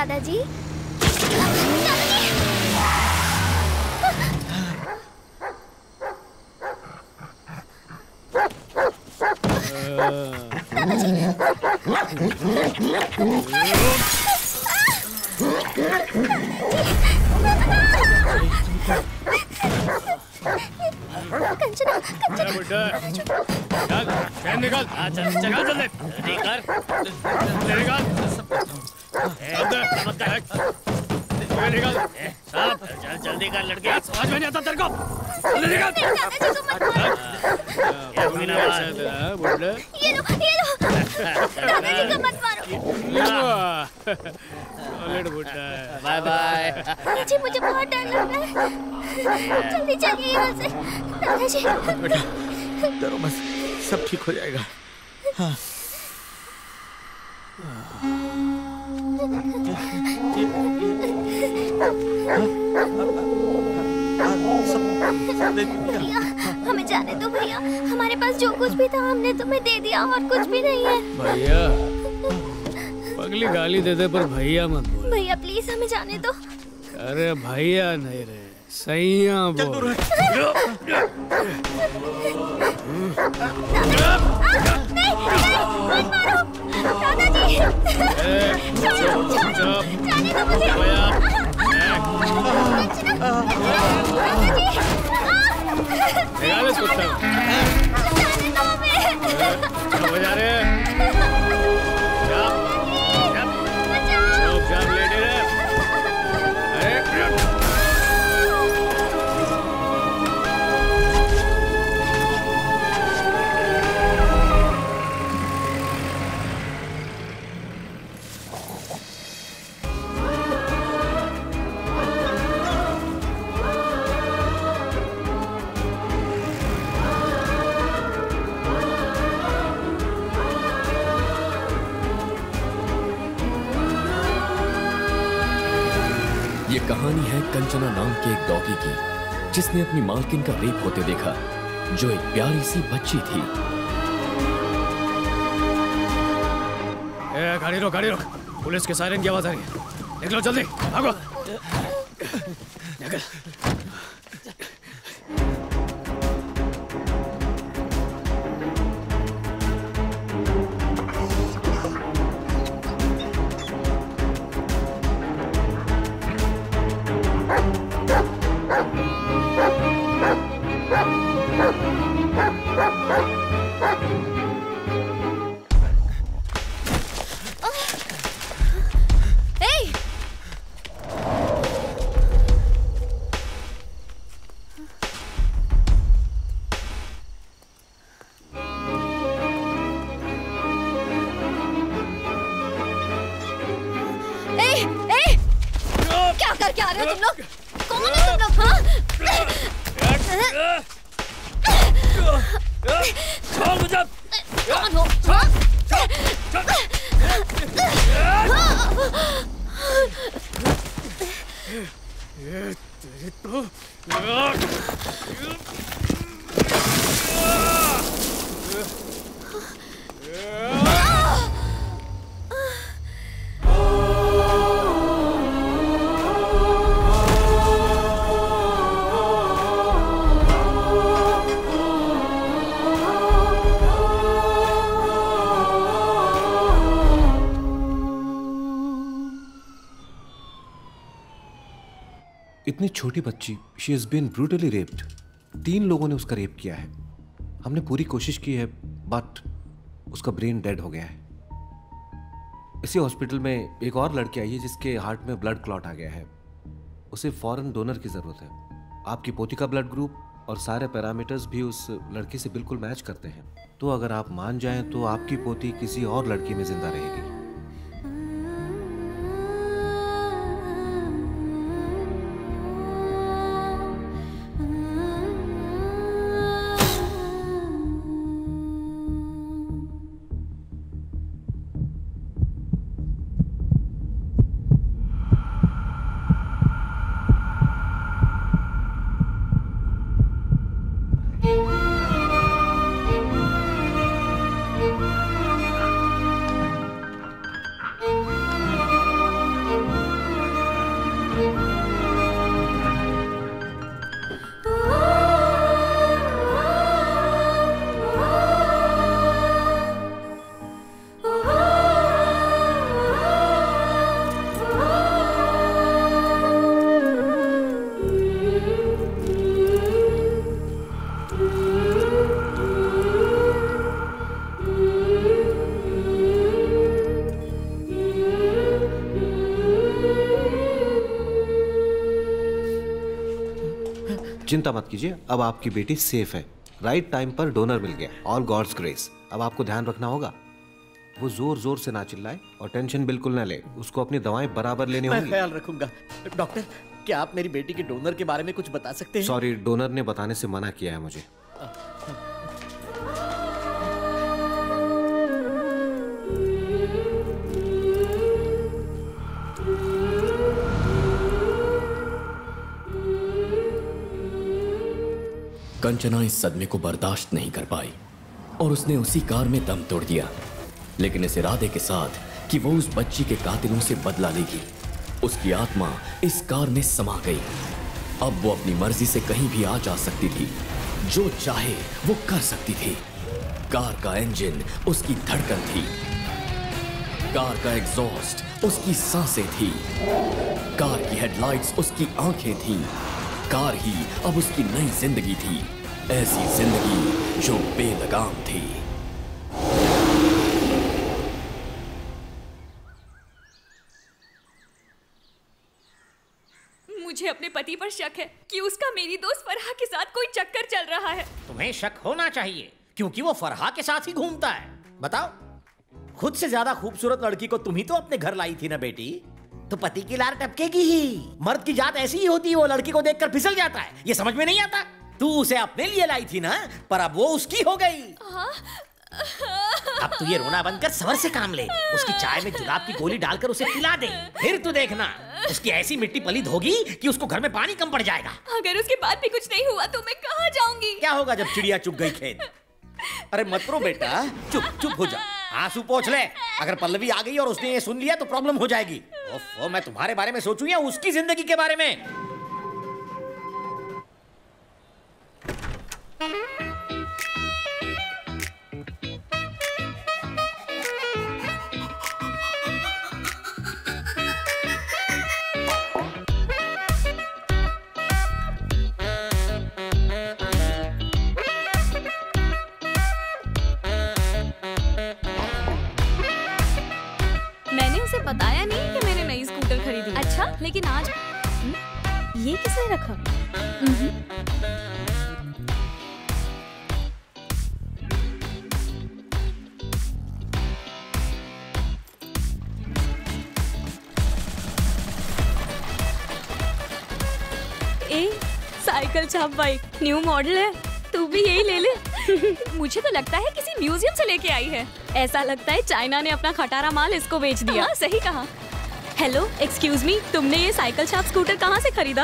दादाजी। कंचना, बेटा, चल, चैन निकाल। चल, चल, जल्दी, निकाल, निकाल। निकाल, साहब, चल, जल्दी कर लड़के। समझ में नहीं आता तेरे को? जल्दी निकाल। ये लो, दादाजी को मत मारो। Bye bye. दादाजी मुझे बहुत डर लग रहा है, जल्दी चलिए यहाँ से। दादाजी बेटा डरो मत, सब ठीक हो जाएगा। हाँ। भैया हमें जाने दो भैया, हमारे पास जो कुछ भी था हमने तुम्हें दे दिया और कुछ भी नहीं है। भैया पगली गाली दे दे पर भैया मत बोल। भैया प्लीज हमें जाने दो। अरे भैया नहीं रे, सैया बोल। नहीं, मत मारो दादाजी। जाने दो मुझे। निकाल कुत्ता। जाने दो हमें। हो जा रहे हैं। ये कहानी है कंचना नाम के एक डॉगी की, जिसने अपनी मालकिन का रेप होते देखा, जो एक प्यारी सी बच्ची थी। गाड़ी रोक, गाड़ी रोक। पुलिस के सायरन की आवाज आ रही है। निकलो जल्दी, भागो। करके आ रहे हो तुम लोग? कौन है तुम लोग? हाँ? कौन हो? तेरे तो इतनी छोटी बच्ची, she has been brutally raped. 3 लोगों ने उसका रेप किया है। हमने पूरी कोशिश की है, बट उसका ब्रेन डेड हो गया है। इसी हॉस्पिटल में एक और लड़की आई है जिसके हार्ट में ब्लड क्लॉट आ गया है। उसे फॉरेन डोनर की जरूरत है। आपकी पोती का ब्लड ग्रुप और सारे पैरामीटर्स भी उस लड़की से बिल्कुल मैच करते हैं। तो अगर आप मान जाएं तो आपकी पोती किसी और लड़की में जिंदा रहेगी। चिंता मत कीजिए, अब आपकी बेटी सेफ है। राइट टाइम पर डोनर मिल गया, ऑल गॉड्स ग्रेस। अब आपको ध्यान रखना होगा, वो जोर जोर से ना चिल्लाए और टेंशन बिल्कुल ना ले। उसको अपनी दवाएं बराबर लेनी होंगी। मैं ख्याल रखूंगा। डॉक्टर, क्या आप मेरी बेटी के डोनर के बारे में कुछ बता सकते हैं? सॉरी, डोनर ने बताने से मना किया है मुझे। कंचना इस सदमे को बर्दाश्त नहीं कर पाई और उसने उसी कार में दम तोड़ दिया, लेकिन इस इरादे के साथ कि वो उस बच्ची के कातिलों से बदला लेगी। उसकी आत्मा इस कार में समा गई। अब वो अपनी मर्जी से कहीं भी आ जा सकती थी, जो चाहे वो कर सकती थी। कार का इंजन उसकी धड़कन थी, कार का एग्जॉस्ट उसकी सांसें थी, कार की हेडलाइट्स उसकी आंखें थीं। कार ही अब उसकी नई जिंदगी थी, ऐसी जिंदगी जो बेलगाम थी। मुझे अपने पति पर शक है कि उसका मेरी दोस्त फरहा के साथ कोई चक्कर चल रहा है। तुम्हें शक होना चाहिए, क्योंकि वो फरहा के साथ ही घूमता है। बताओ, खुद से ज्यादा खूबसूरत लड़की को तुम ही तो अपने घर लाई थी ना बेटी, तो पति की लार टपकेगी ही। मर्द की जात ऐसी ही होती है, वो लड़की को देखकर फिसल जाता है। ये समझ में नहीं आता? तू उसे अपने लिए लाई थी ना, पर अब वो उसकी हो गई। अब तू ये रोना बंद कर, सबर से काम ले। उसकी चाय में जुलाब की गोली डालकर उसे पिला दे, फिर तू देखना उसकी ऐसी मिट्टी पलीद होगी कि उसको घर में पानी कम पड़ जाएगा। अगर उसके बाद भी कुछ नहीं हुआ तो मैं कहाँ जाऊंगी? क्या होगा जब चिड़िया चुग गई खेत? अरे मत रो बेटा, चुप चुप हो जा, आंसू पोंछ ले। अगर पल्लवी आ गई और उसने ये सुन लिया तो प्रॉब्लम हो जाएगी। ओफो, मैं तुम्हारे बारे में सोचूं या उसकी जिंदगी के बारे में? बताया नहीं कि मैंने नई स्कूटर खरीदी। अच्छा, लेकिन आज ये किसने रखा? साइकिल छाप बाइक, न्यू मॉडल है, तू भी यही ले ले। मुझे तो लगता है किसी म्यूजियम से लेके आई है। ऐसा लगता है चाइना ने अपना खटारा माल इसको बेच दिया। हाँ, सही कहा। हेलो, एक्सक्यूज मी, तुमने ये साइकिल छाप स्कूटर कहाँ से खरीदा?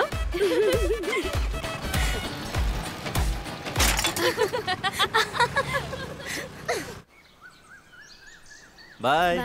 बाय।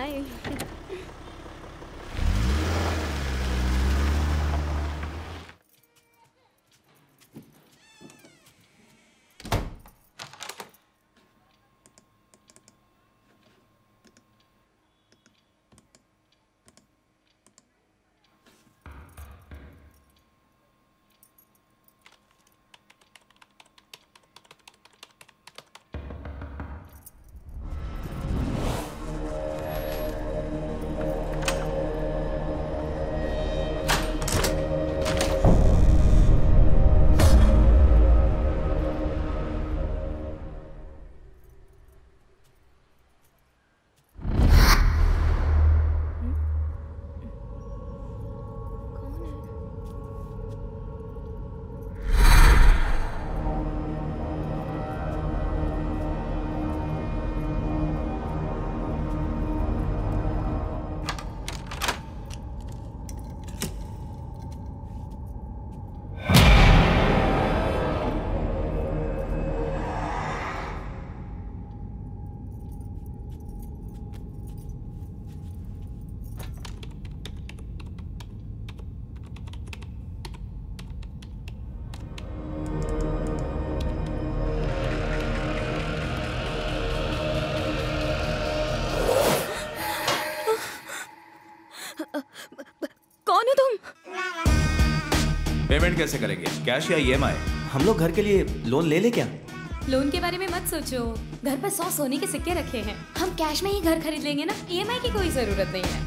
कौन हो तुम? पेमेंट कैसे करेंगे, कैश या ईएमआई? हम लोग घर के लिए लोन ले ले क्या? लोन के बारे में मत सोचो, घर पर 100 सोने के सिक्के रखे हैं। हम कैश में ही घर खरीद लेंगे ना, ईएमआई की कोई जरूरत नहीं है।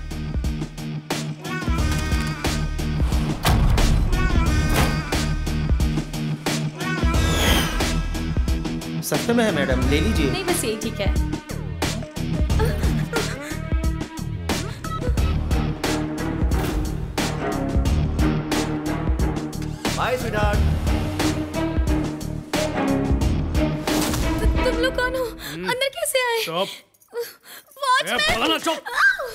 सस्ते में है मैडम, ले लीजिए। नहीं बस यही ठीक है। Bye sweetheart. तुम लोग कौन हो? अंदर कैसे आए? चुप। वॉचमैन! बोला ना चुप।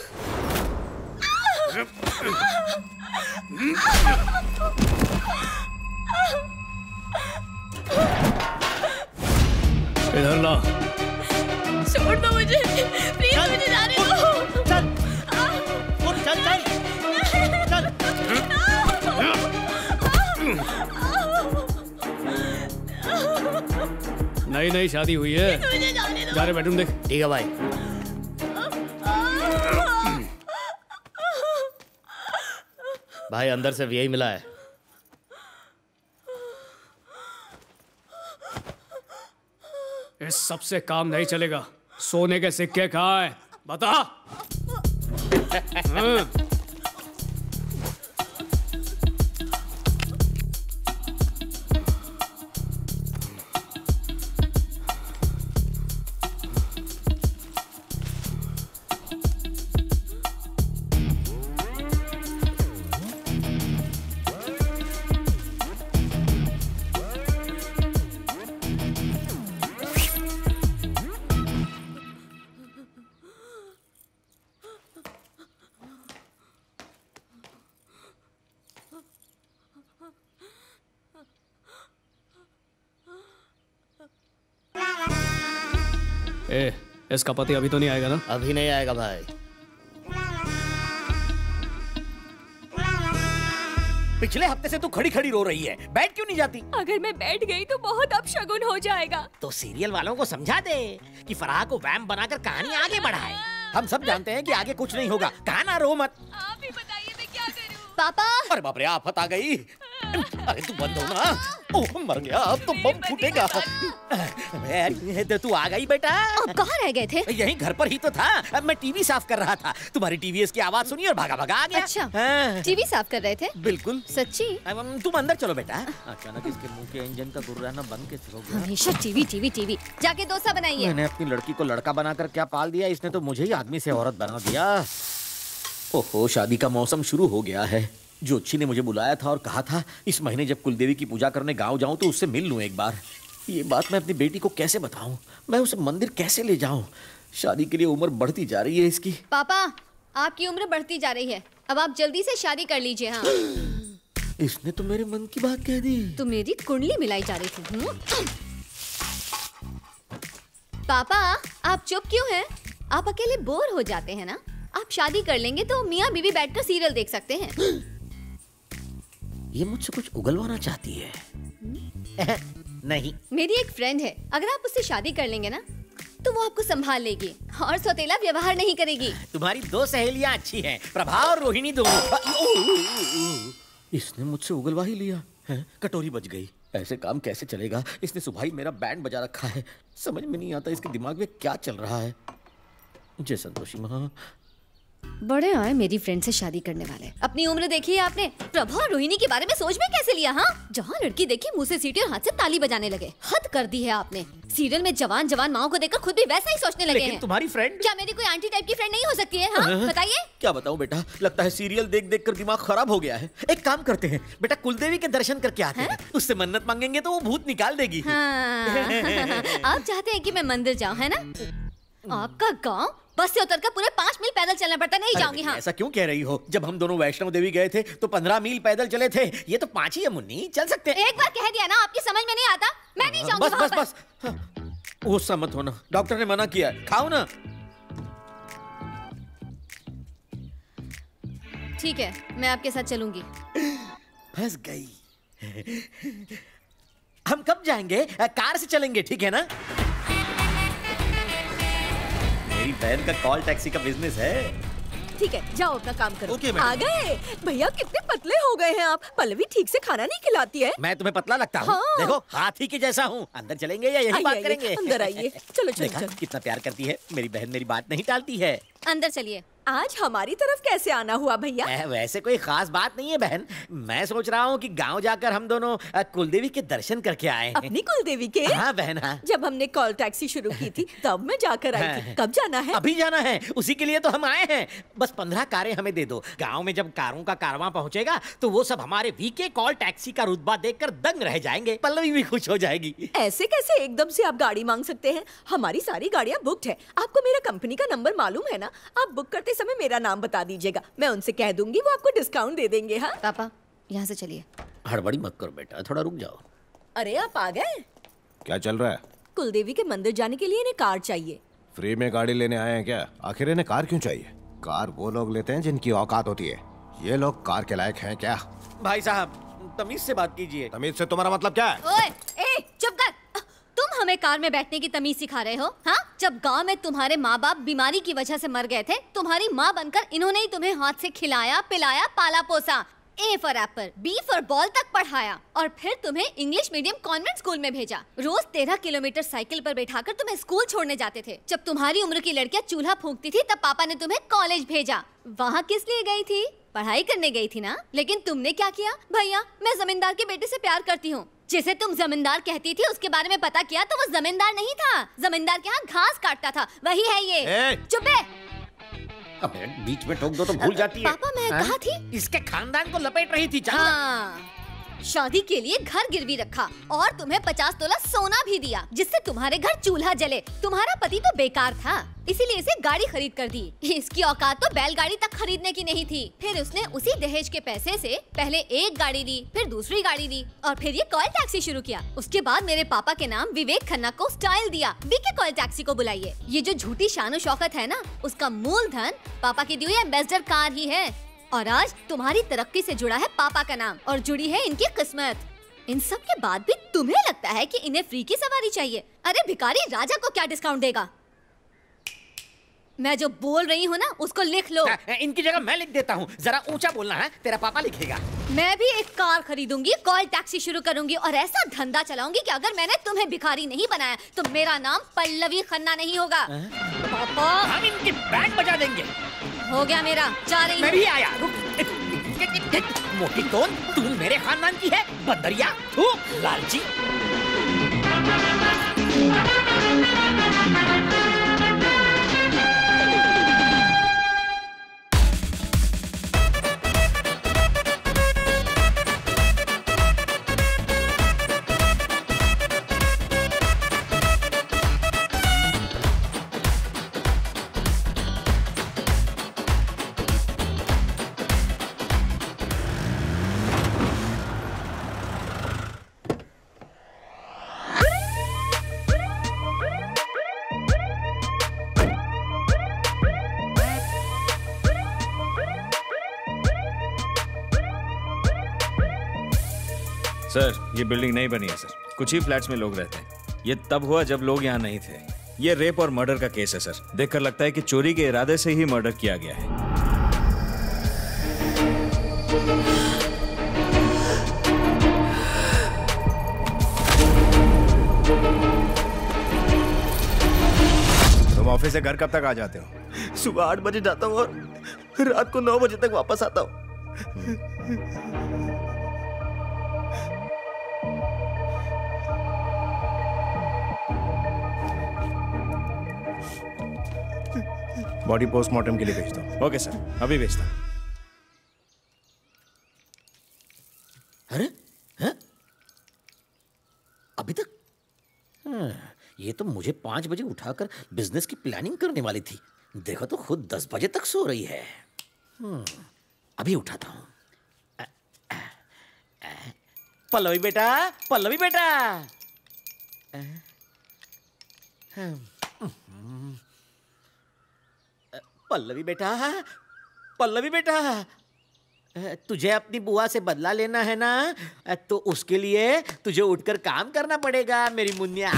इधर ला। छोड़ दो मुझे, प्लीज मुझे जाने दो। चल चल चल नई नई शादी हुई है, जा रहे बेडरूम देख। ठीक है भाई। भाई अंदर से यही मिला है। इस सबसे काम नहीं चलेगा। सोने के सिक्के कहाँ है बता। हाँ। ए, इसका पति अभी तो नहीं आएगा ना? अभी नहीं आएगा भाई। पिछले हफ्ते से तू खड़ी खड़ी रो रही है, बैठ क्यों नहीं जाती? अगर मैं बैठ गई तो बहुत अपशगुन हो जाएगा। तो सीरियल वालों को समझा दे कि फराह को वैम्प बनाकर कहानी आगे बढ़ाए। हम सब जानते हैं कि आगे कुछ नहीं होगा। कहा ना रो मत। आप ही बताइए मैं क्या करूं? पापा अरे बाप रे, आफत आ गई। अरे तू बंद हो ना। ओह मर गया, अब तो बम फूटेगा। तो तू आ गई बेटा। आप कहाँ रह गए थे? यहीं घर पर ही तो था। अब मैं टीवी साफ कर रहा था, तुम्हारी टीवीएस की आवाज सुनी और भागा भागा आ गया। अच्छा, हाँ। टीवी साफ कर रहे थे? बिल्कुल सच्ची? तुम अंदर चलो बेटा। अचानक इसके मुंह के इंजन का गुर्राना बंद कैसे हो गया? हमेशा टीवी टीवी टीवी। जाके डोसा बनाइए। मैंने अपनी लड़की को लड़का बनाकर क्या पाल दिया, इसने तो मुझे ही आदमी से औरत बना दिया। ओहो, शादी का मौसम शुरू हो गया है। ज्योतिषी ने मुझे बुलाया था और कहा था इस महीने जब कुलदेवी की पूजा करने गांव जाऊं तो उससे मिल लूं एक बार। ये बात मैं अपनी बेटी को कैसे बताऊं? मैं उसे मंदिर कैसे ले जाऊं? शादी के लिए उम्र बढ़ती जा रही है इसकी। पापा, आपकी उम्र बढ़ती जा रही है, अब आप जल्दी से शादी कर लीजिए। हाँ, इसने तो मेरे मन की बात कह दी। तो मेरी कुंडली मिलाई जा रही थी। पापा, आप चुप क्यों हैं? आप अकेले बोर हो जाते हैं ना? आप शादी कर लेंगे तो मियाँ बीवी बैठकर सीरियल देख सकते हैं। ये मुझसे कुछ उगलवाना चाहती है। नहीं। मेरी एक फ्रेंड है, अगर आप उससे शादी कर लेंगे ना तो वो आपको संभाल लेगी और सौतेला व्यवहार नहीं करेगी। तुम्हारी दो सहेलियां अच्छी हैं, प्रभा और रोहिणी दोनों। इसने मुझसे उगलवा ही लिया है। कटोरी बज गई। ऐसे काम कैसे चलेगा? इसने सुबह ही मेरा बैंड बजा रखा है। समझ में नहीं आता इसके दिमाग में क्या चल रहा है। जय संतोषी माँ। बड़े आए मेरी फ्रेंड से शादी करने वाले। अपनी उम्र देखी है आपने? प्रभा और रोहिणी के बारे में सोच में कैसे लिया? हाँ, जहाँ लड़की देखी मुंह से सीटी और हाथ से ताली बजाने लगे। हद कर दी है आपने। सीरियल में जवान जवान माओ को देखकर खुद भी वैसा ही सोचने लगे हैं। तुम्हारी फ्रेंड क्या मेरी कोई आंटी टाइप की फ्रेंड नहीं हो सकती है? हाँ, बताइए। क्या बताऊं बेटा, लगता है सीरियल देख देख कर दिमाग खराब हो गया है। एक काम करते हैं बेटा, कुलदेवी के दर्शन करके आते हैं। उससे मन्नत मांगेंगे तो वो भूत निकाल देगी। आप चाहते हैं कि मैं मंदिर जाऊँ, है ना? आपका गाँव बस से उतरकर पूरे 5 मील पैदल चलना पड़ता। नहीं जाऊंगी। हाँ, ऐसा क्यों कह रही हो? जब हम दोनों वैष्णो देवी गए थे तो 15 मील पैदल चले थे। ये तो 5 ही है मुन्नी, चल सकते हैं। एक बार कह दिया ना, आपकी समझ में नहीं आता। मैं नहीं जाऊंगी। बस बस बस, गुस्सा मत होना, डॉक्टर ने मना किया। खाओ ना। ठीक है, मैं आपके साथ चलूंगी। फंस गई। हम कब जाएंगे? कार से चलेंगे, ठीक है ना? मेरी बहन का कॉल टैक्सी का बिजनेस है। ठीक है, जाओ अपना काम करो। ओके, आ गए भैया, कितने पतले हो गए हैं आप। पल्लवी ठीक से खाना नहीं खिलाती है। मैं तुम्हें पतला लगता हूँ? हाँ। देखो, हाथी के जैसा हूँ। अंदर चलेंगे या यही बात करेंगे? अंदर आइए। चलो चलो देखा चलो। कितना प्यार करती है मेरी बहन, मेरी बात नहीं टालती है। अंदर चलिए। आज हमारी तरफ कैसे आना हुआ भैया? वैसे कोई खास बात नहीं है बहन। मैं सोच रहा हूँ कि गांव जाकर हम दोनों कुलदेवी के दर्शन करके आए हैं। अपनी कुलदेवी के? हाँ बहन हाँ। जब हमने कॉल टैक्सी शुरू की थी तब मैं जाकर आई थी। कब जाना है? अभी जाना है, उसी के लिए तो हम आए हैं। बस 15 कारें हमें दे दो। गाँव में जब कारों का कारवां पहुँचेगा तो वो सब हमारे वीके कॉल टैक्सी का रुतबा देखकर दंग रह जाएंगे। पल्लवी भी खुश हो जाएगी। ऐसे कैसे एकदम से आप गाड़ी मांग सकते हैं? हमारी सारी गाड़ियाँ बुकड है। आपको मेरा कंपनी का नंबर मालूम है ना? आप बुक करते समय मेरा नाम बता दीजिएगा, मैं उनसे कह दूंगी, वो आपको डिस्काउंट दे देंगे। हाँ पापा यहाँ से चलिए। हड़बड़ी मत करो बेटा, थोड़ा रुक जाओ। अरे आप आ गए? क्या चल रहा है? कुलदेवी के मंदिर जाने के लिए इन्हें कार चाहिए। फ्री में गाड़ी लेने आए हैं क्या? आखिर इन्हें कार क्यों चाहिए? कार वो लोग लेते हैं जिनकी औकात होती है। ये लोग कार के लायक हैं क्या? भाई साहब तमीज से बात कीजिए। तमीज से तुम्हारा मतलब क्या है? ओए, ए, चुप कर। तुम हमें कार में बैठने की तमीज सिखा रहे हो? हाँ, जब गांव में तुम्हारे माँ बाप बीमारी की वजह से मर गए थे, तुम्हारी माँ बनकर इन्होंने ही तुम्हें हाथ से खिलाया, पिलाया, पाला पोसा, A for apple, B for ball तक पढ़ाया और फिर तुम्हें इंग्लिश मीडियम कॉन्वेंट स्कूल में भेजा। रोज 13 किलोमीटर साइकिल पर बैठाकर तुम्हें स्कूल छोड़ने जाते थे। जब तुम्हारी उम्र की लड़कियां चूल्हा फूंकती थी तब पापा ने तुम्हें कॉलेज भेजा। वहाँ किस लिए गई थी? पढ़ाई करने गई थी ना? लेकिन तुमने क्या किया? भैया मैं जमींदार के बेटे से प्यार करती हूँ। जिसे तुम जमींदार कहती थी उसके बारे में पता किया तो वो जमींदार नहीं था, जमींदार के यहाँ घास काटता था, वही है ये। चुप है। अबे बीच में टोक दो तो भूल जाती है। पापा मैं कहा थी इसके खानदान को लपेट रही थी। हाँ, शादी के लिए घर गिरवी रखा और तुम्हें 50 तोला सोना भी दिया जिससे तुम्हारे घर चूल्हा जले। तुम्हारा पति तो बेकार था, इसीलिए इसे गाड़ी खरीद कर दी। इसकी औकात तो बैलगाड़ी तक खरीदने की नहीं थी। फिर उसने उसी दहेज के पैसे से पहले एक गाड़ी ली, फिर दूसरी गाड़ी ली और फिर ये कॉल टैक्सी शुरू किया। उसके बाद मेरे पापा के नाम विवेक खन्ना को स्टाइल दिया, बीके कॉल टैक्सी को बुलाइए। ये जो झूठी शान शौकत है ना, उसका मूलधन पापा की दी हुई एम्बेसडर कार ही है। और आज तुम्हारी तरक्की से जुड़ा है पापा का नाम और जुड़ी है इनकी किस्मत। इन सब के बाद भी तुम्हें लगता है कि इन्हें फ्री की सवारी चाहिए? अरे भिखारी राजा को क्या डिस्काउंट देगा? मैं जो बोल रही हूँ ना उसको लिख लो। इनकी जगह मैं लिख देता हूँ, जरा ऊंचा बोलना है, तेरा पापा लिखेगा। मैं भी एक कार खरीदूंगी, कॉल टैक्सी शुरू करूंगी और ऐसा धंधा चलाऊंगी कि अगर मैंने तुम्हें भिखारी नहीं बनाया तो मेरा नाम पल्लवी खन्ना नहीं होगा। पापा हम इनकी बैंड बजा देंगे। हो गया मेरा, जा रही हूँ। मैं भी आया। मोटी तोन, तू मेरे खानदान की है बंदरिया, तू लालची। सर ये बिल्डिंग नहीं बनी है सर, कुछ ही फ्लैट्स में लोग रहते हैं। ये तब हुआ जब लोग यहाँ नहीं थे। ये रेप और मर्डर का केस है सर। देखकर लगता है कि चोरी के इरादे से ही मर्डर किया गया है। तुम ऑफिस से घर कब तक आ जाते हो? सुबह 8 बजे जाता हूँ और रात को 9 बजे तक वापस आता हूँ। बॉडी पोस्टमार्टम के लिए भेज दो। ओके सर, अभी भेजता हूँ। अरे हैं? अभी तक? ये तो मुझे 5 बजे उठाकर बिजनेस की प्लानिंग करने वाली थी। देखो तो खुद 10 बजे तक सो रही है। अभी उठाता हूँ। पल्लवी बेटा, पल्लवी बेटा। पल्लवी बेटा, पल्लवी बेटा, तुझे अपनी बुआ से बदला लेना है ना, तो उसके लिए तुझे उठकर काम करना पड़ेगा मेरी मुन्निया।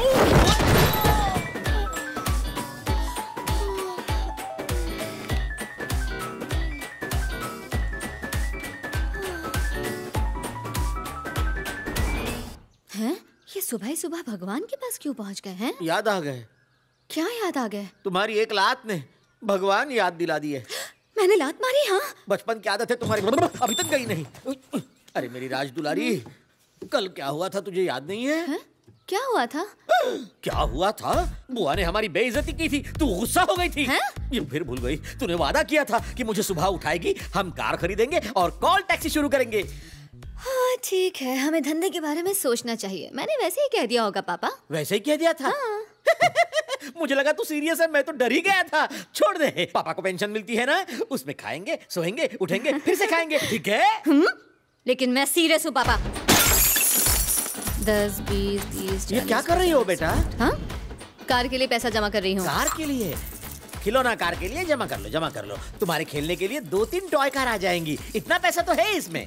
हैं? ये सुबह ही सुबह भगवान के पास क्यों पहुंच गए हैं? याद आ गए। क्या याद आ गए? तुम्हारी एक लात ने भगवान याद दिला दिए। मैंने लात मारी? हाँ। बचपन की आदत है तुम्हारी, अभी तक गई नहीं। अरे मेरी राज दुलारी, कल क्या हुआ था तुझे याद नहीं है? क्या हुआ था? क्या हुआ था? बुआ ने हमारी बेइज्जती की थी, तू गुस्सा हो गई थी। ये फिर भूल गई? तूने वादा किया था कि मुझे सुबह उठाएगी, हम कार खरीदेंगे और कॉल टैक्सी शुरू करेंगे। हाँ ठीक है, हमें धंधे के बारे में सोचना चाहिए। मैंने वैसे ही कह दिया होगा पापा। वैसे ही कह दिया था? हाँ। मुझे लगा तू सीरियस है, मैं तो डर ही गया था। छोड़ दे, पापा को पेंशन मिलती है ना, उसमें खाएंगे, सोएंगे, उठेंगे, फिर से खाएंगे, ठीक है? लेकिन मैं सीरियस हूँ पापा। 10, 20, 30, ये क्या कर रही हो बेटा? हाँ? कार के लिए पैसा जमा कर रही हूँ। कार के लिए? खिलौना कार के लिए जमा कर लो, जमा कर लो। तुम्हारे खेलने के लिए 2-3 टॉय कार आ जाएंगी। इतना पैसा तो है इसमें।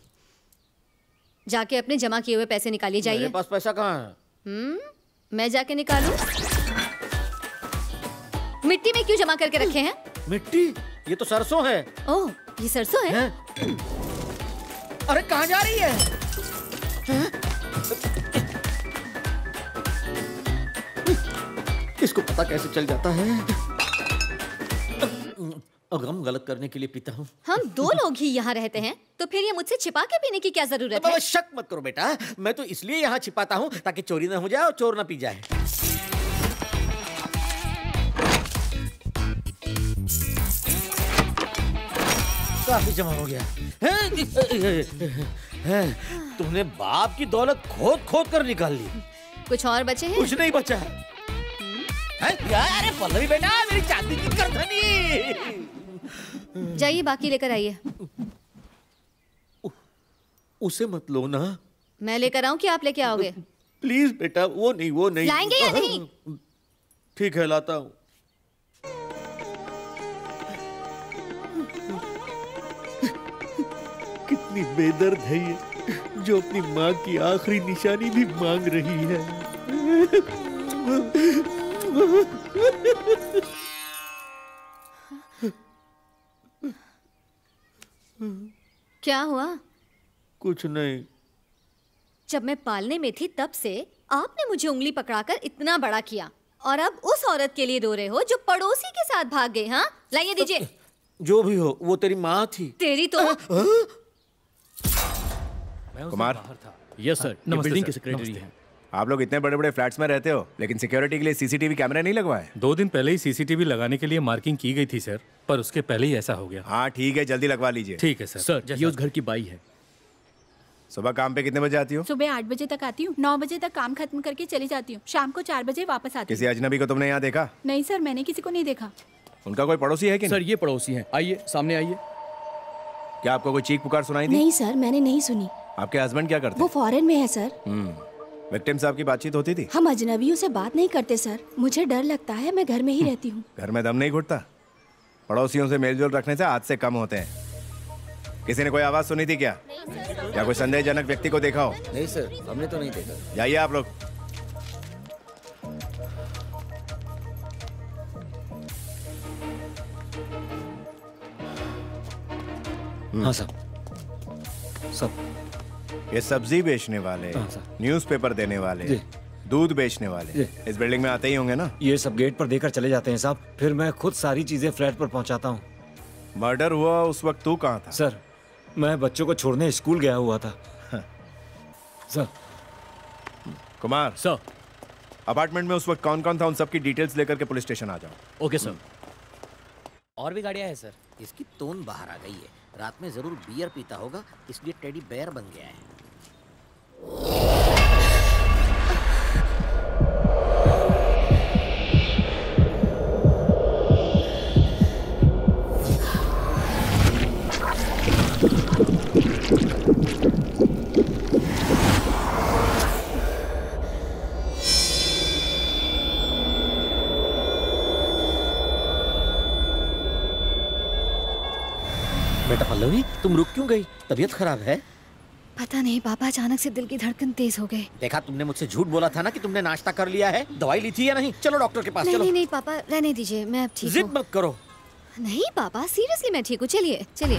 जाके अपने जमा किए हुए पैसे निकालिए जाइए। मेरे पास पैसा कहाँ है? मैं जाके निकालूं? मिट्टी में क्यों जमा करके रखे हैं? मिट्टी? ये तो सरसों है। ओह, ये सरसों है? अरे कहाँ जा रही है? इसको पता कैसे चल जाता है? गम गलत करने के लिए पीता हूँ। हम 2 लोग ही यहाँ रहते हैं, तो फिर ये मुझसे छिपा के पीने की क्या जरूरत है? शक मत करो बेटा, मैं तो इसलिए यहाँ छिपाता हूँ ताकि चोरी न हो जाए और चोर न पी जाए। काफी जमा हो गया। तुमने बाप की दौलत खोद खोद कर निकाल ली। कुछ और बचे हैं? कुछ नहीं बचा। अरे पल्लवी बेटा, मेरी चांदी की करधनी। जाइए बाकी लेकर आइए। उसे मत लो ना। मैं लेकर आऊं कि आप लेके आओगे? प्लीज बेटा, वो नहीं। लाएंगे या नहीं? ठीक है, लाता हूँ। कितनी बेदर्द है ये, जो अपनी माँ की आखिरी निशानी भी मांग रही है। क्या हुआ? कुछ नहीं। जब मैं पालने में थी तब से आपने मुझे उंगली पकड़ाकर इतना बड़ा किया, और अब उस औरत के लिए रो रहे हो जो पड़ोसी के साथ भाग गई। हाँ, लाइए दीजिए। जो भी हो, वो तेरी माँ थी। तेरी तो। कुमार। यस सर, बिल्डिंग की सेक्रेटरी है। आप लोग इतने बड़े बड़े फ्लैट्स में रहते हो, लेकिन सिक्योरिटी के लिए सीसीटीवी कैमरे नहीं लगवाए? 2 दिन पहले ही सीसीटीवी लगाने के लिए मार्किंग की गई थी सर, पर उसके पहले ही ऐसा हो गया। हाँ ठीक है, जल्दी लगवा लीजिए। ठीक है सर। सर, ये उस घर की बाई है। सुबह काम पे कितने बजे आती हो? सुबह 8 बजे तक आती हूँ, 9 बजे तक काम खत्म करके चली जाती हूँ, शाम को 4 बजे वापस आती हूँ। किसी अजनबी को तुमने यहाँ देखा? नहीं सर, मैंने किसी को नहीं देखा। उनका कोई पड़ोसी है कि सर? ये पड़ोसी हैं, आइए सामने आइए। क्या आपको कोई चीख पुकार सुनाई दी? नहीं सर, मैंने नहीं सुनी। आपके हस्बैंड क्या करते? वो फॉरेन में है सर। विक्टिम से आपकी बातचीत होती थी? हम अजनबियों से बात नहीं करते सर, मुझे डर लगता है, मैं घर में ही रहती हूँ। घर में दम नहीं घुटता? पड़ोसियों से मेलजोल रखने से हाथ से कम होते हैं। किसी ने कोई आवाज सुनी थी क्या? या कोई संदेहजनक व्यक्ति को देखा हो? नहीं सर, हमने तो नहीं देखा। जाइए आप लोग। हाँ सर। सब ये सब्जी बेचने वाले, न्यूज़पेपर देने वाले, दूध बेचने वाले इस बिल्डिंग में आते ही होंगे ना? ये सब गेट पर देकर चले जाते हैं साहब, फिर मैं खुद सारी चीजें फ्लैट पर पहुंचाता हूँ। मर्डर हुआ उस वक्त तू कहाँ था? सर, मैं बच्चों को छोड़ने स्कूल गया हुआ था। सर। कुमार सर, अपार्टमेंट में उस वक्त कौन कौन था, उन सबकी डिटेल्स लेकर के पुलिस स्टेशन आ जाओ। Okay sir. और भी गाड़ियां हैं सर। इसकी टोन बाहर आ गई है, रात में जरूर बियर पीता होगा, इसलिए टेडी बेयर बन गया है। बेटा पल्लवी, तुम रुक क्यों गई? तबीयत खराब है? पता नहीं पापा, अचानक से दिल की धड़कन तेज हो गई। देखा, तुमने मुझसे झूठ बोला था ना कि तुमने नाश्ता कर लिया है। दवाई ली थी या नहीं? चलो डॉक्टर के पास। नहीं, चलो। नहीं पापा, रहने दीजिए, मैं अब ठीक हूँ। जिद मत करो। नहीं पापा, सीरियसली मैं ठीक हूँ। चलिए चलिए।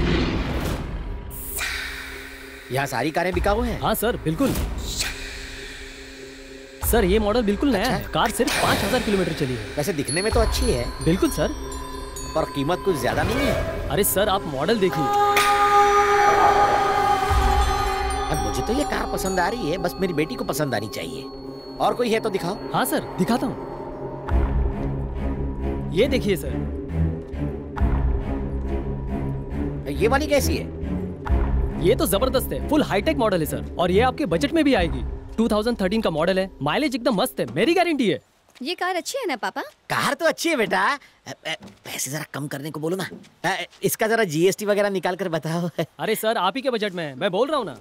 यहाँ सारी कारें बिकाऊ हैं? हाँ सर, बिल्कुल। सर, ये मॉडल बिल्कुल नया है। कार सिर्फ 5000 किलोमीटर चली है। वैसे दिखने में तो अच्छी है। बिल्कुल सर। पर कीमत कुछ ज्यादा नहीं है। अरे सर आप मॉडल देखिए। मुझे तो ये कार पसंद आ रही है, बस मेरी बेटी को पसंद आनी चाहिए। और कोई है तो दिखाओ। हाँ सर दिखाता हूँ, ये देखिए सर। ये वाली कैसी है? ये तो जबरदस्त है, फुल हाईटेक मॉडल है सर, और ये आपके बजट में भी आएगी। 2013 का मॉडल है, माइलेज एकदम मस्त है, मेरी गारंटी है। ये कार अच्छी है ना पापा? कार तो अच्छी है बेटा, पैसे जरा कम करने को बोलो ना। इसका जरा जीएसटी वगैरह निकाल कर बताओ। अरे सर आप ही के बजट में है, मैं बोल रहा हूँ ना।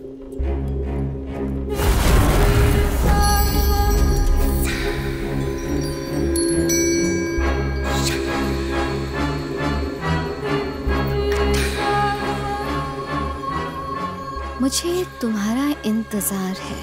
मुझे तुम्हारा इंतजार है।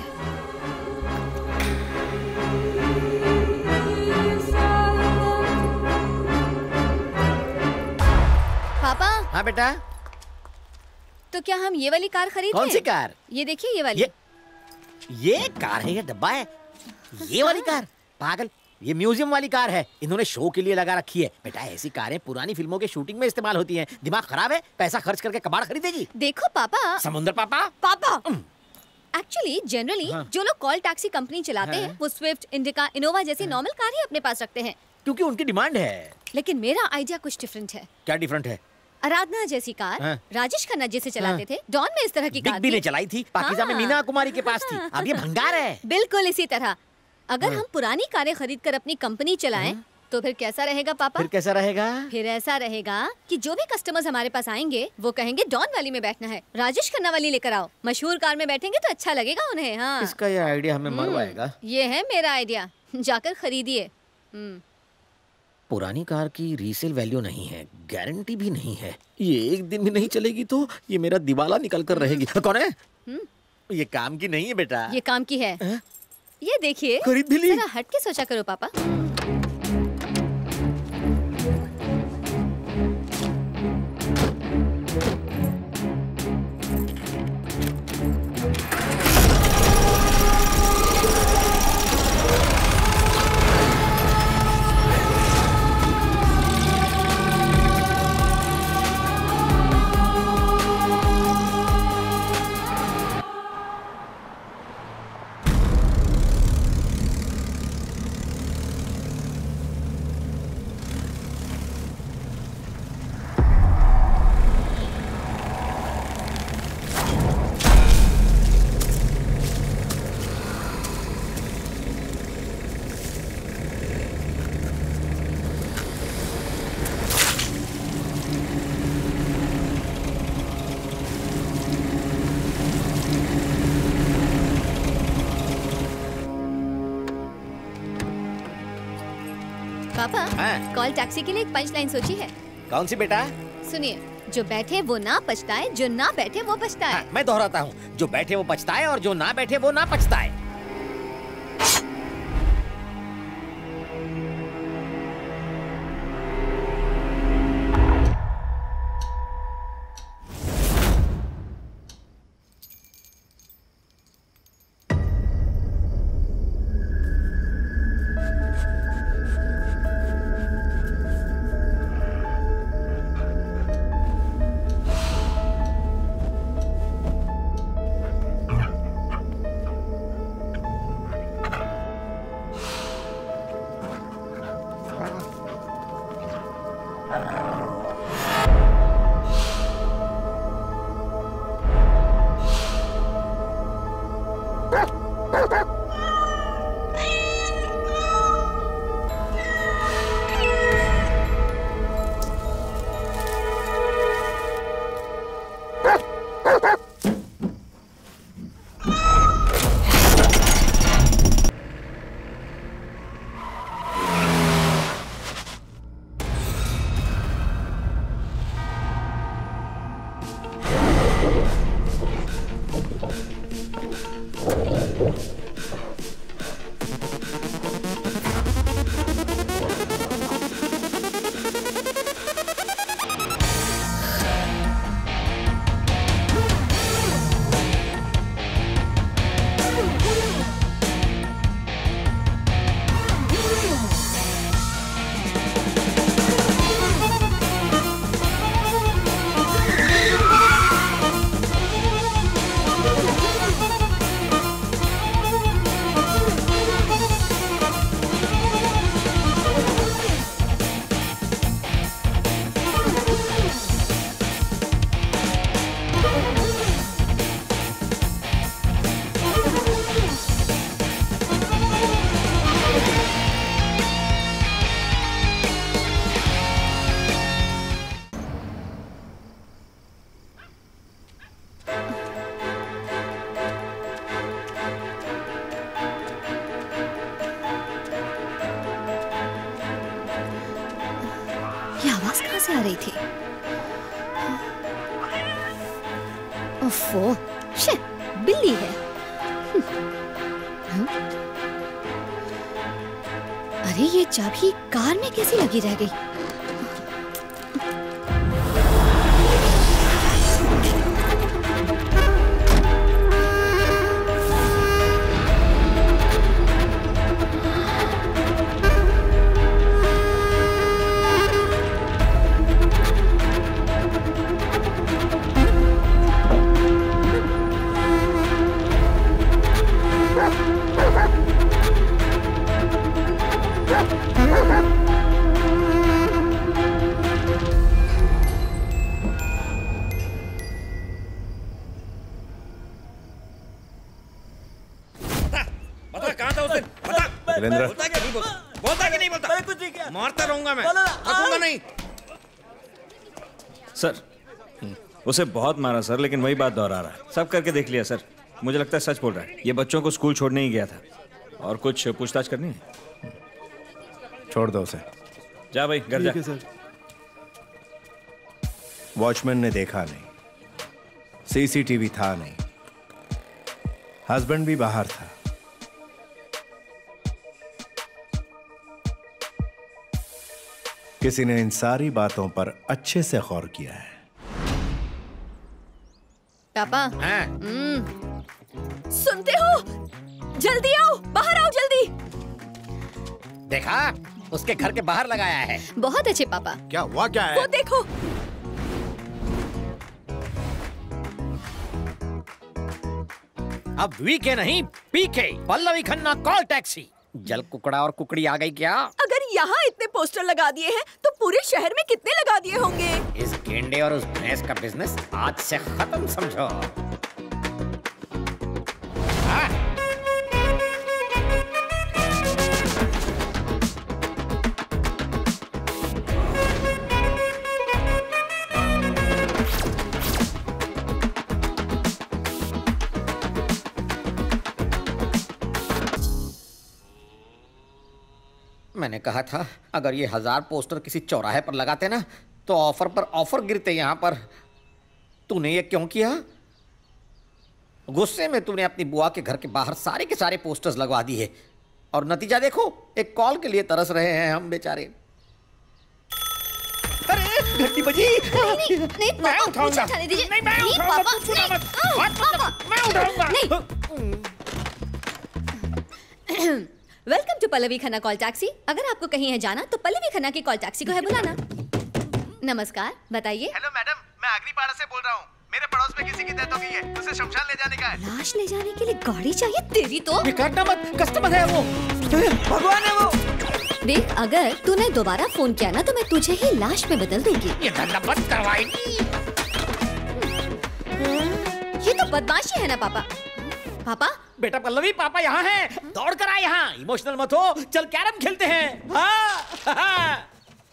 पापा। हाँ बेटा। तो क्या हम ये वाली कार खरीदें? कौन सी कार? ये देखिए ये वाली। ये कार है या डब्बा है? ये वाली कार? पागल, ये म्यूजियम वाली कार है, इन्होंने शो के लिए लगा रखी है। बेटा ऐसी कारें पुरानी फिल्मों के शूटिंग में इस्तेमाल होती हैं। दिमाग खराब है? पैसा खर्च करके कबाड़ खरीदेगी? देखो पापा। समुंदर पापा। पापा एक्चुअली जनरली जो लोग कॉल टैक्सी कंपनी चलाते हैं वो स्विफ्ट, इंडिका, इनोवा जैसी नॉर्मल कार ही अपने पास रखते हैं, क्योंकि उनकी डिमांड है। लेकिन मेरा आइडिया कुछ डिफरेंट है। क्या डिफरेंट है? आराधना जैसी कार राजेश खन्ना जिसे चलाते थे, डॉन में इस तरह की कार भी ने चलाई थी, पाकिजा में मीना कुमारी के पास थी, अब ये भंगार है। बिल्कुल इसी तरह अगर हम पुरानी कारें खरीद कर अपनी कंपनी चलाएं तो फिर कैसा रहेगा पापा? फिर कैसा रहेगा? फिर ऐसा रहेगा कि जो भी कस्टमर्स हमारे पास आएंगे वो कहेंगे डॉन वाली में बैठना है, राजेश खन्ना वाली लेकर आओ। मशहूर कार में बैठेंगे तो अच्छा लगेगा उन्हें। हाँ इसका ये आइडिया हमें मरवाएगा। ये है मेरा आइडिया, जाकर खरीदिए। पुरानी कार की रीसेल वैल्यू नहीं है, गारंटी भी नहीं है, ये एक दिन भी नहीं चलेगी तो ये मेरा दिवाला निकल कर रहेगी। कौन है? ये काम की नहीं है बेटा। ये काम की है। ये देखिए, खरीद भी ली। जरा हट के सोचा करो पापा। पापा कॉल टैक्सी के लिए एक पंच लाइन सोची है। कौन सी बेटा? सुनिए, जो बैठे वो ना पछताए, जो ना बैठे वो पछताए। मैं दोहराता हूँ, जो बैठे वो पछताए और जो ना बैठे वो ना पछताए। कहाँ से आ रही थी? ओफो, शिट, बिल्ली है। अरे ये चाबी कार में कैसे लगी रह गई? वीरेंद्र, बोलता कि नहीं बोलता? मैं कुछ नहीं किया। मारता रहूंगा मैं, थकूंगा नहीं। सर, उसे बहुत मारा सर, लेकिन वही बात दोहरा रहा है। सब करके देख लिया सर, मुझे लगता है सच बोल रहा है। ये बच्चों को स्कूल छोड़ने ही गया था। और कुछ पूछताछ करनी है? छोड़ दो उसे। जा भाई घर जा। सर। वॉचमैन ने देखा नहीं, सीसीटीवी था नहीं, हस्बैंड भी बाहर था। किसी ने इन सारी बातों पर अच्छे से गौर किया है। पापा, सुनते हो? जल्दी आओ, बाहर आओ जल्दी। देखा, उसके घर के बाहर लगाया है। बहुत अच्छे पापा। क्या हुआ, क्या है? वो देखो। अब वीके नहीं, PK. Pallavi Khanna call taxi. जल कुकड़ा और कुकड़ी आ गई क्या? अगर यहाँ इतने पोस्टर लगा दिए हैं तो पूरे शहर में कितने लगा दिए होंगे? इस गेंडे और उस भैंस का बिजनेस आज से खत्म समझो। मैंने कहा था अगर ये 1000 पोस्टर किसी चौराहे पर लगाते ना तो ऑफर पर ऑफर गिरते यहाँ पर। तूने ये क्यों किया? गुस्से में तूने अपनी बुआ के घर के बाहर सारे के सारे पोस्टर्स लगवा दिए और नतीजा देखो, एक कॉल के लिए तरस रहे हैं हम बेचारे। अरे घंटी बजी। नहीं, मैं उठाऊंगा। नहीं, मैं उठाऊंगा। मैं उठाऊंगा। Welcome to Pallavi Khanna call taxi. अगर आपको कहीं है जाना तो पल्लवी खन्ना की कॉल टैक्सी को है बुलाना। नमस्कार, बताइए। हेलो मैडम, मैं अग्निपाड़ा से बोल रहा हूँ। मेरे पड़ोस में किसी की डेथ हो गई है, उसे शमशान ले जाने का है। लाश ले जाने के लिए गाड़ी चाहिए तेरी तो? ये काटना मत, कस्टमर है वो। भगवान है वो। देख, अगर तूने दोबारा फोन किया ना तो मैं तुझे ही लाश में बदल दूंगी। ये धंधा बंद करवाएगी। ये तो बदमाशी है ना पापा। पापा, बेटा पल्लवी, पापा यहाँ हैं। दौड़ कर आ यहाँ। इमोशनल मत हो, चल कैरम खेलते हैं। हाँ।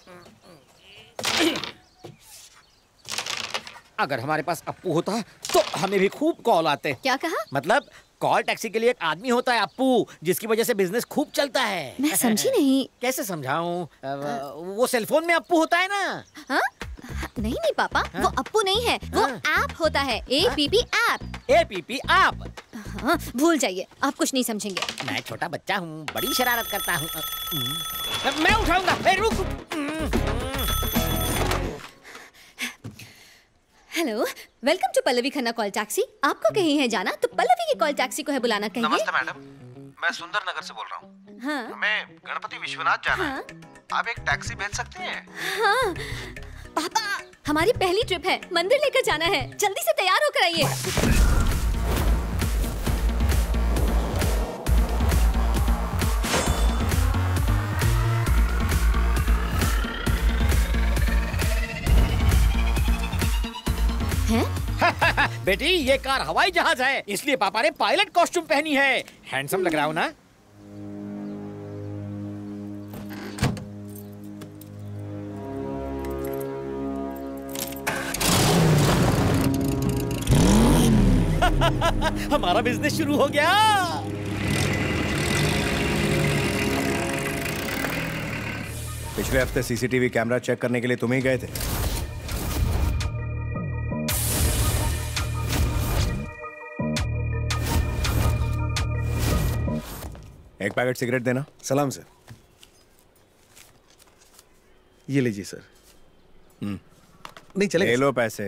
अगर हमारे पास अप्पू होता तो हमें भी खूब कॉल आते। क्या कहा? मतलब कॉल टैक्सी के लिए एक आदमी होता है अप्पू, जिसकी वजह से बिजनेस खूब चलता है। मैं समझी नहीं। कैसे समझाऊं? वो सेलफोन में अप्पू होता है ना। हाँ? नहीं नहीं पापा, वो अप्पू नहीं है, वो ऐप होता है। APP app. APP app. हाँ, भूल जाइए, आप कुछ नहीं समझेंगे। मैं छोटा बच्चा हूँ, बड़ी शरारत करता हूँ। मैं उठाऊंगा। रुक। Hello, welcome to Pallavi Khanna call taxi. आपको कहीं है जाना तो पल्लवी की कॉल टैक्सी को है बुलाना। कहिए। नमस्ते मैडम, मैं सुंदर नगर से बोल रहा हूँ। हाँ। हमें गणपति विश्वनाथ जाना है। आप एक टैक्सी भेज सकती हैं? हाँ पापा, हमारी पहली ट्रिप है, मंदिर लेकर जाना है। जल्दी से तैयार होकर आइए। बेटी, ये कार हवाई जहाज है, इसलिए पापा ने पायलट कॉस्ट्यूम पहनी है। हैंडसम लग रहा हूँ ना? हमारा बिजनेस शुरू हो गया। पिछले हफ्ते सीसीटीवी कैमरा चेक करने के लिए तुम ही गए थे। एक पैकेट सिगरेट देना। सलाम सर। ये लीजिए सर। नहीं चलेगा। ले लो पैसे।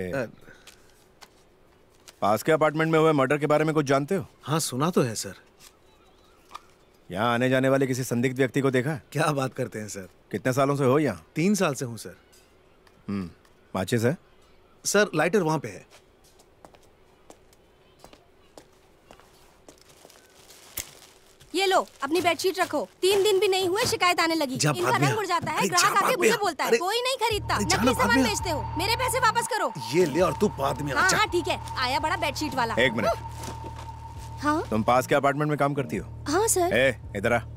पास के अपार्टमेंट में हुए मर्डर के बारे में कुछ जानते हो? हाँ सुना तो है सर। यहाँ आने जाने वाले किसी संदिग्ध व्यक्ति को देखा? क्या बात करते हैं सर। कितने सालों से हो यहाँ? 3 साल से हूँ सर। माचिस है? सर लाइटर वहां पे है। ये लो अपनी बेडशीट रखो। 3 दिन भी नहीं हुए शिकायत आने लगी। इनका रंग उड़ जाता है, ग्राहक आके मुझे बोलता है कोई नहीं खरीदता, नकली सामान बेचते हो, मेरे पैसे वापस करो। ये ले और तू बाद में। हाँ हाँ ठीक है, आया बड़ा बेडशीट वाला। एक मिनट। हाँ तुम पास के अपार्टमेंट में काम करती हो? हाँ सर। इधर आ।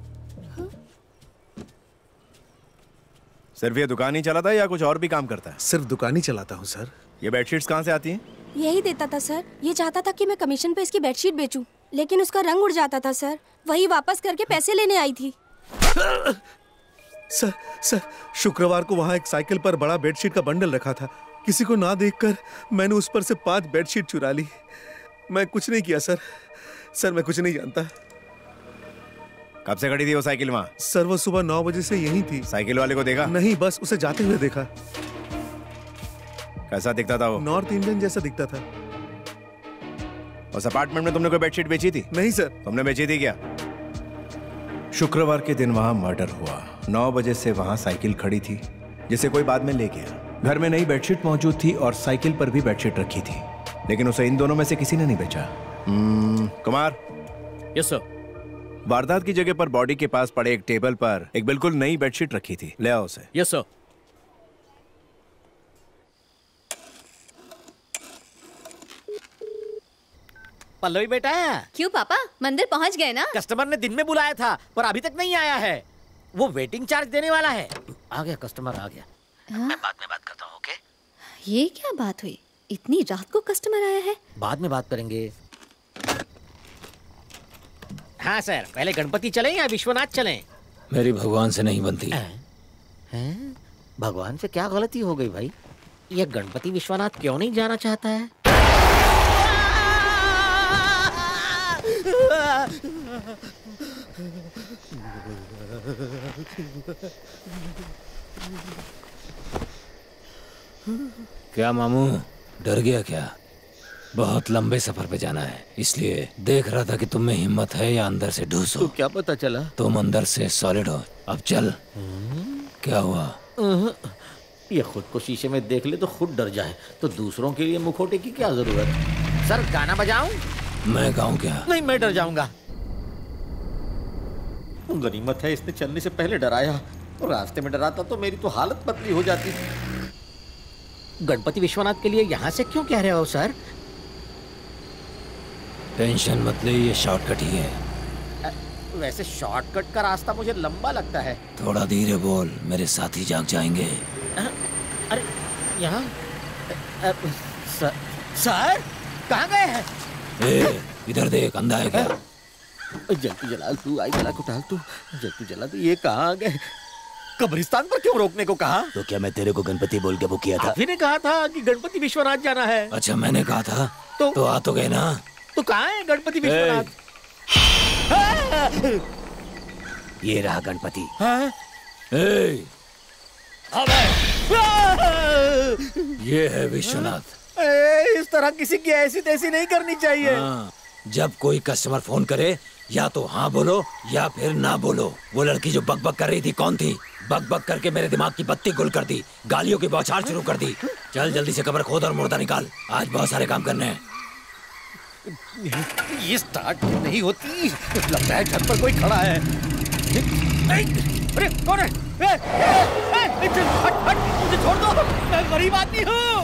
सिर्फ ये दुकान ही चलाता है या कुछ और भी काम करता है? सिर्फ दुकान ही चलाता हूँ सर। ये बेडशीट्स कहाँ से आती हैं? यही देता था सर। ये चाहता था कि मैं कमीशन पे इसकी बेडशीट बेचूं, लेकिन उसका रंग उड़ जाता था सर। वही वापस करके पैसे लेने आई थी। सर शुक्रवार को वहाँ एक साइकिल पर बड़ा बेडशीट का बंडल रखा था। किसी को ना देखकर मैंने उस पर से 5 बेडशीट चुरा ली। मैं कुछ नहीं किया सर। सर मैं कुछ नहीं जानता। कब से खड़ी थी वो साइकिल वहाँ? सर वो सुबह 9 बजे से यहीं थी। साइकिल वाले को देखा? नहीं, बस उसे जाते हुए देखा। कैसा दिखता था वो? नॉर्थ इंडियन जैसा दिखता था। उस अपार्टमेंट में तुमने कोई बेडशीट बेची थी? नहीं सर। तुमने बेची थी क्या? शुक्रवार के दिन वहां मर्डर हुआ। 9 बजे से वहां साइकिल खड़ी थी जिसे कोई बाद में ले गया। घर में नई बेडशीट मौजूद थी और साइकिल पर भी बेडशीट रखी थी, लेकिन उसे इन दोनों में से किसी ने नहीं बेचा। कुमार। Yes sir. वारदात की जगह पर बॉडी के पास पड़े एक टेबल पर एक बिल्कुल नई बेडशीट रखी थी। ले आओ उसे। Yes sir. पल्लवी बेटा। क्यों पापा, मंदिर पहुंच गए ना? कस्टमर ने दिन में बुलाया था पर अभी तक नहीं आया है। वो वेटिंग चार्ज देने वाला है। आ गया कस्टमर, आ गया। मैं बाद में बात करता हूँ। ओके। ये क्या बात हुई? इतनी रात को कस्टमर आया है? बाद में बात करेंगे। हाँ सर, पहले गणपति चलें या विश्वनाथ चलें? मेरी भगवान से नहीं बनती। हैं? भगवान से क्या गलती हो गई भाई? ये गणपति विश्वनाथ क्यों नहीं जाना चाहता है? क्या मामू, डर गया क्या? बहुत लंबे सफर पे जाना है, इसलिए देख रहा था कि तुम में हिम्मत है या अंदर से ढूंसो। तो क्या पता चला? तुम अंदर से सॉलिड हो। अब चल। क्या हुआ? ये खुद को शीशे में देख ले तो खुद डर जाए, तो दूसरों के लिए मुखौटे की क्या जरूरत? सर गाना बजाऊं? मैं गाऊं क्या? नहीं, मैं डर जाऊंगा। गनीमत है इसने चलने से पहले डराया, और रास्ते में डराता तो मेरी तो हालत बदली हो जाती। गणपति विश्वनाथ के लिए यहाँ से क्यों कह रहे हो सर? टेंशन मत ले, ये शॉर्टकट ही है। वैसे शॉर्टकट का रास्ता मुझे लंबा लगता है। थोड़ा धीरे बोल, मेरे साथी जाग जाएंगे। अरे यहाँ सर कहाँ गए हैं? इधर देख, अंधा है क्या? जल्दी जला तू, आई जला को टाल तू, जल्दी जला तू। ये कहाँ गए? कब्रिस्तान पर क्यों रोकने को कहा? तो क्या मैं तेरे को गणपति बोल के बुक किया था? आपने कहा था कि गणपति विश्वनाथ जाना है। अच्छा मैंने कहा था तो आ तो गए ना। तो कहाँ है गणपति विश्वनाथ? ये रहा गणपति। ये है विश्वनाथ। इस तरह किसी की ऐसी तैसी नहीं करनी चाहिए। हाँ, जब कोई कस्टमर फोन करे या तो हाँ बोलो या फिर ना बोलो। वो लड़की जो बक बक कर रही थी कौन थी? बक बक करके मेरे दिमाग की बत्ती गुल कर दी, गालियों की बौछार शुरू कर दी। चल जल्दी से कब्र खोद और मुर्दा निकाल, आज बहुत सारे काम करने हैं। ये स्टार्ट नहीं होती, लगता है छत पर कोई खड़ा है। अरे कौन है? हट हट, मुझे छोड़ दो, मैं गरीब आदमी हूँ।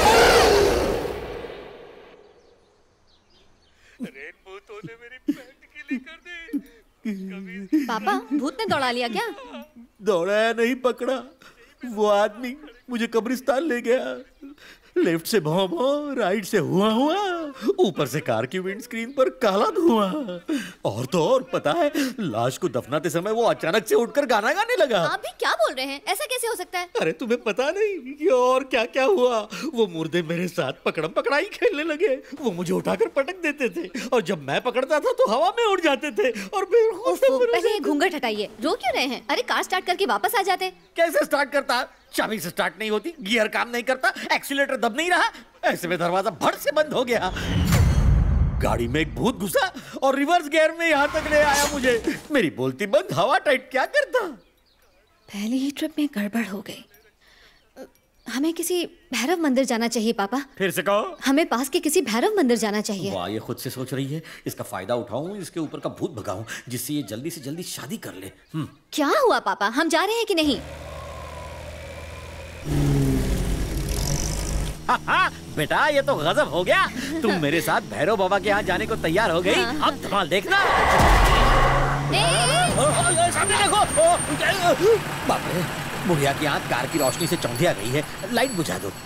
ने मेरी पैंट गीली कर दी। पापा, भूत ने दौड़ा लिया क्या? दौड़ाया नहीं, पकड़ा। वो आदमी मुझे कब्रिस्तान ले गया। लेफ्ट से भौं भौं, राइट से हुआ हुआ। ऊपर से कार की विंडस्क्रीन पर काला धुआं। और तो और पता है, लाश को दफनाते समय वो अचानक से उठकर गाना गाने लगा। आप भी क्या बोल रहे हैं? ऐसा कैसे हो सकता है? अरे तुम्हें पता नहीं कि और क्या क्या हुआ। वो मुर्दे मेरे साथ पकड़म पकड़ाई खेलने लगे। वो मुझे उठाकर पटक देते थे और जब मैं पकड़ता था तो हवा में उड़ जाते थे और पहले घूंघट हटाइए। रो क्यों रहे हैं? अरे कार स्टार्ट करके वापस आ जाते। कैसे स्टार्ट करता? चाबी से स्टार्ट नहीं होती, गियर काम नहीं करता, एक्सीलेटर दब नहीं रहा। ऐसे में दरवाजा भड़ से बंद हो गया। गाड़ी में एक भूत घुसा और रिवर्स गियर में यहाँ तक ले आया मुझे। मेरी बोलती बंद, हवा टाइट, क्या करता? पहली ही ट्रिप में गड़बड़ हो गई। हमें किसी भैरव मंदिर जाना चाहिए पापा। फिर से कहो। हमें पास के किसी भैरव मंदिर जाना चाहिए। वाह, ये खुद से सोच रही है। इसका फायदा उठाऊं, इसके ऊपर का भूत भगाऊं, जिससे ये जल्दी से जल्दी शादी कर ले। क्या हुआ पापा, हम जा रहे हैं कि नहीं? बेटा, ये तो गजब हो गया। तुम मेरे साथ भैरव बाबा के यहाँ जाने को तैयार हो गई। अब धमाल देखना। सामने देखो। बाप रे, बुढ़िया की आंख कार की रोशनी से चौंधिया गई है। लाइट बुझा दो।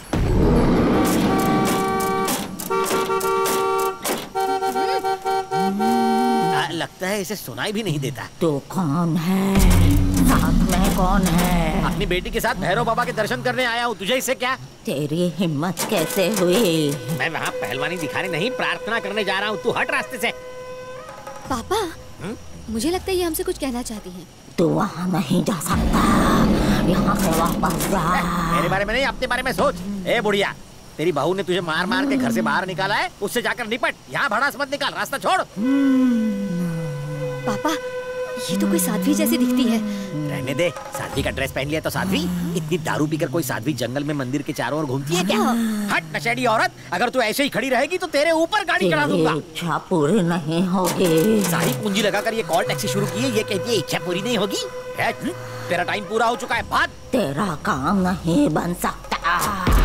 लगता है इसे सुनाई भी नहीं देता। तो कौन है? साथ में कौन है? अपनी बेटी के साथ भैरव बाबा के दर्शन करने आया हूँ। तुझे इससे क्या? तेरी हिम्मत कैसे हुई? मैं वहाँ पहलवानी दिखाने नहीं, प्रार्थना करने जा रहा हूँ। तू हट रास्ते से। पापा, मुझे लगता है ये हमसे कुछ कहना चाहती हैं। तू वहाँ नहीं जा सकता, यहाँ से वापस जा। मेरे बारे में नहीं, अपने बारे में सोच। ए बुढ़िया, तेरी बहू ने तुझे मार मार के घर से बाहर निकाला है, उससे जाकर निपट। यहाँ भड़ास मत निकाल, रास्ता छोड़। पापा, ये तो कोई साध्वी जैसी दिखती है। रहने दे, साध्वी का ड्रेस पहन लिया तो साध्वी? इतनी दारू पीकर कोई साध्वी जंगल में मंदिर के चारों ओर घूमती है क्या? हट नशेड़ी औरत, अगर तू ऐसे ही खड़ी रहेगी तो तेरे ऊपर गाड़ी चढ़ा दूंगा। इच्छा पूरी नहीं होगी। सारी पूंजी लगाकर ये कॉल टैक्सी शुरू की है, ये कहती है इच्छा पूरी नहीं होगी। तेरा टाइम पूरा हो चुका है, भाग। तेरा काम नहीं बन सकता।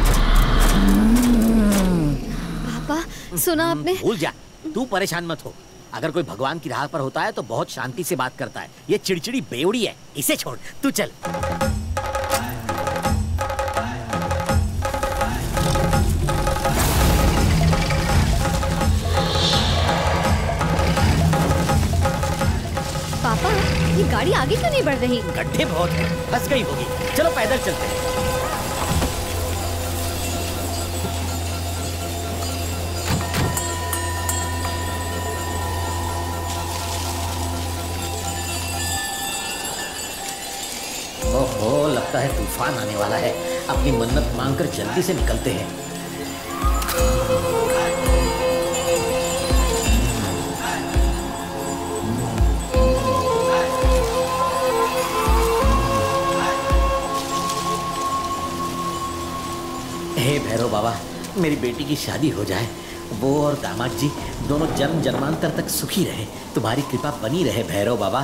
पापा, सुना आपने? भूल जा, तू परेशान मत हो। अगर कोई भगवान की राह पर होता है तो बहुत शांति से बात करता है। ये चिड़चिड़ी बेवड़ी है, इसे छोड़, तू चल। पापा, ये गाड़ी आगे क्यों नहीं बढ़ रही? गड्ढे बहुत हैं, फंस गई होगी। चलो पैदल चलते हैं। ओहो, लगता है तूफान आने वाला है। अपनी मन्नत मांगकर जल्दी से निकलते हैं। हे भैरव बाबा, मेरी बेटी की शादी हो जाए। वो और दामाद जी दोनों जन्म जन्मांतर तक सुखी रहे। तुम्हारी कृपा बनी रहे भैरव बाबा।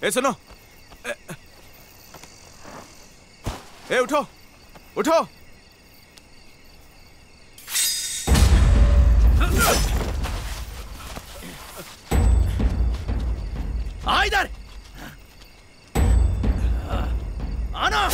ए सुनो, ए उठो उठो। आ इधर, आना।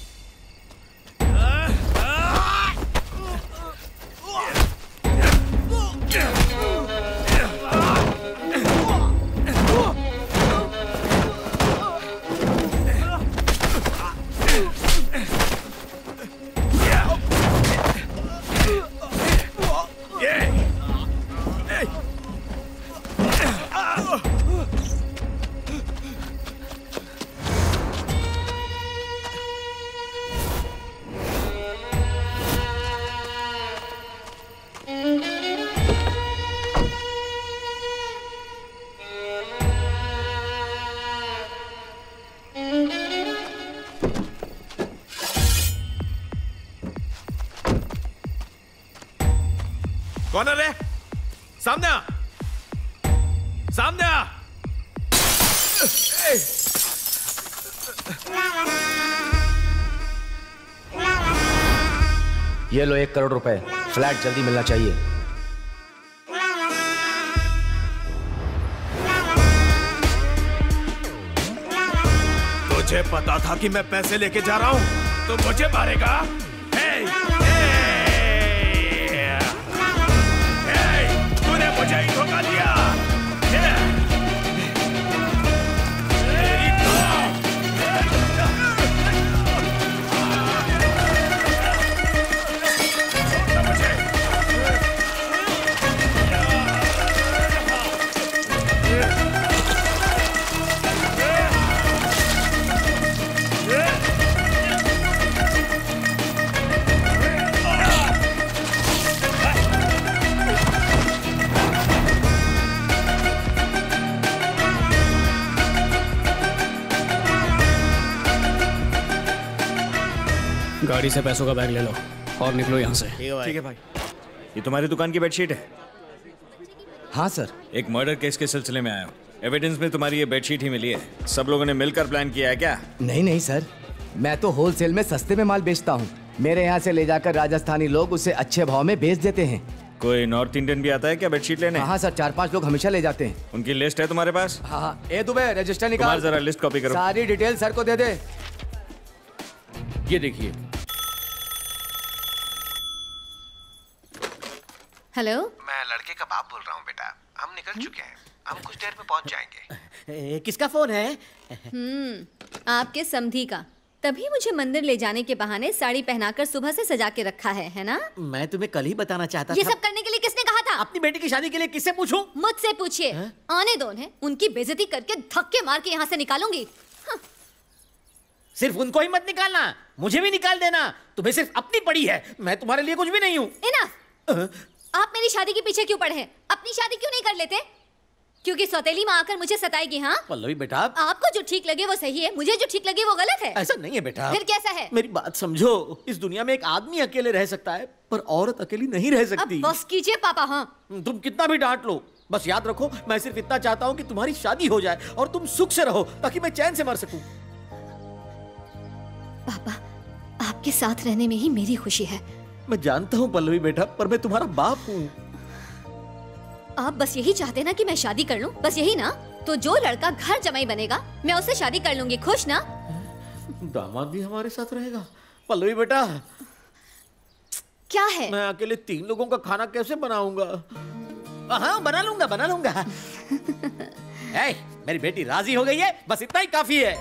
कौन है रे? सामने आ, सामने आ। ये लो 1 करोड़ रुपए, फ्लैट जल्दी मिलना चाहिए। तुझे पता था कि मैं पैसे लेके जा रहा हूं तो मुझे मारेगा? तूने मुझे ही धोखा दिया। गाड़ी से पैसों का बैग ले लो और निकलो यहाँ से। ठीक है भाई। ये तुम्हारी दुकान की बेडशीट है? हाँ सर। एक मर्डर केस के सिलसिले में आया हूँ। एविडेंस में तुम्हारी ये बेडशीट ही मिली है। सब लोगों ने मिलकर प्लान किया है क्या? नहीं नहीं सर, मैं तो होलसेल में सस्ते में माल बेचता हूँ। मेरे यहाँ से ले जाकर राजस्थानी लोग उसे अच्छे भाव में बेच देते हैं। कोई नॉर्थ इंडियन भी आता है क्या बेडशीट लेने? हाँ सर, 4-5 लोग हमेशा ले जाते हैं। उनकी लिस्ट है तुम्हारे पास? हाँ। ए दुबे, रजिस्टर निकाल। जरा लिस्ट कॉपी करो। सारी डिटेल सर को दे दे। ये देखिए। हेलो, मैं लड़के का बाप बोल रहा हूँ बेटा। हम निकल चुके हैं, हम कुछ देर में पहुंच जाएंगे। किसका फोन है? आपके समधी का। तभी मुझे मंदिर ले जाने के बहाने साड़ी पहनाकर सुबह से सजा के रखा है ना? मैं तुम्हें कल ही बताना चाहता ये था। सब करने के लिए किसने कहा था? अपनी बेटी की शादी के लिए किससे पूछूं? मुझसे पूछिए। आने दो उन्हें, उनकी बेइज्जती करके धक्के मार के यहाँ से निकालूंगी। सिर्फ उनको ही मत निकालना, मुझे भी निकाल देना। तुम्हें सिर्फ अपनी पड़ी है, मैं तुम्हारे लिए कुछ भी नहीं हूँ। इनफ। आप मेरी शादी के पीछे क्यों पड़े हैं? अपनी शादी क्यों नहीं कर लेते? क्योंकि सौतेली माँ आकर मुझे सताएगी? हाँ पल्लवी बेटा, आपको जो ठीक लगे वो सही है, मुझे जो ठीक लगे वो गलत है। ऐसा नहीं है बेटा। फिर कैसा है? मेरी बात समझो। इस दुनिया में एक आदमी अकेले रह सकता है, पर औरत अकेली नहीं रह सकती। अब बस कीजिए पापा। हाँ, तुम कितना भी डांट लो, बस याद रखो मैं सिर्फ इतना चाहता हूँ कि तुम्हारी शादी हो जाए और तुम सुख से रहो, ताकि मैं चैन से मर सकूं। पापा, आपके साथ रहने में ही मेरी खुशी है। मैं जानता हूँ पल्लवी बेटा, पर मैं तुम्हारा बाप हूँ। आप बस यही चाहते ना कि मैं शादी कर लूं? बस यही ना? तो जो लड़का घर जमाई बनेगा मैं उससे शादी कर लूंगी। खुश ना? दामाद भी हमारे साथ रहेगा। पल्लवी बेटा, क्या है? मैं अकेले 3 लोगों का खाना कैसे बनाऊंगा? हाँ बना लूंगा, बना लूंगा। मेरी बेटी राजी हो गई है, बस इतना ही काफी है।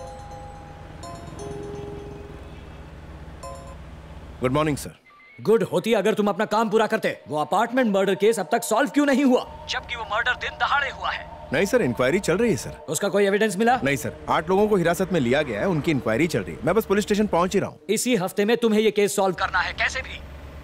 Good morning sir. गुड होती अगर तुम अपना काम पूरा करते। वो अपार्टमेंट मर्डर केस अब तक सॉल्व क्यों नहीं हुआ, जबकि वो मर्डर दिन दहाड़े हुआ है? नहीं सर, इंक्वायरी चल रही है सर। उसका कोई एविडेंस मिला? नहीं सर, 8 लोगों को हिरासत में लिया गया है, उनकी इंक्वायरी चल रही है। मैं बस पुलिस स्टेशन पहुंच ही रहा हूँ। इसी हफ्ते में तुम्हें ये केस सॉल्व करना है, कैसे भी।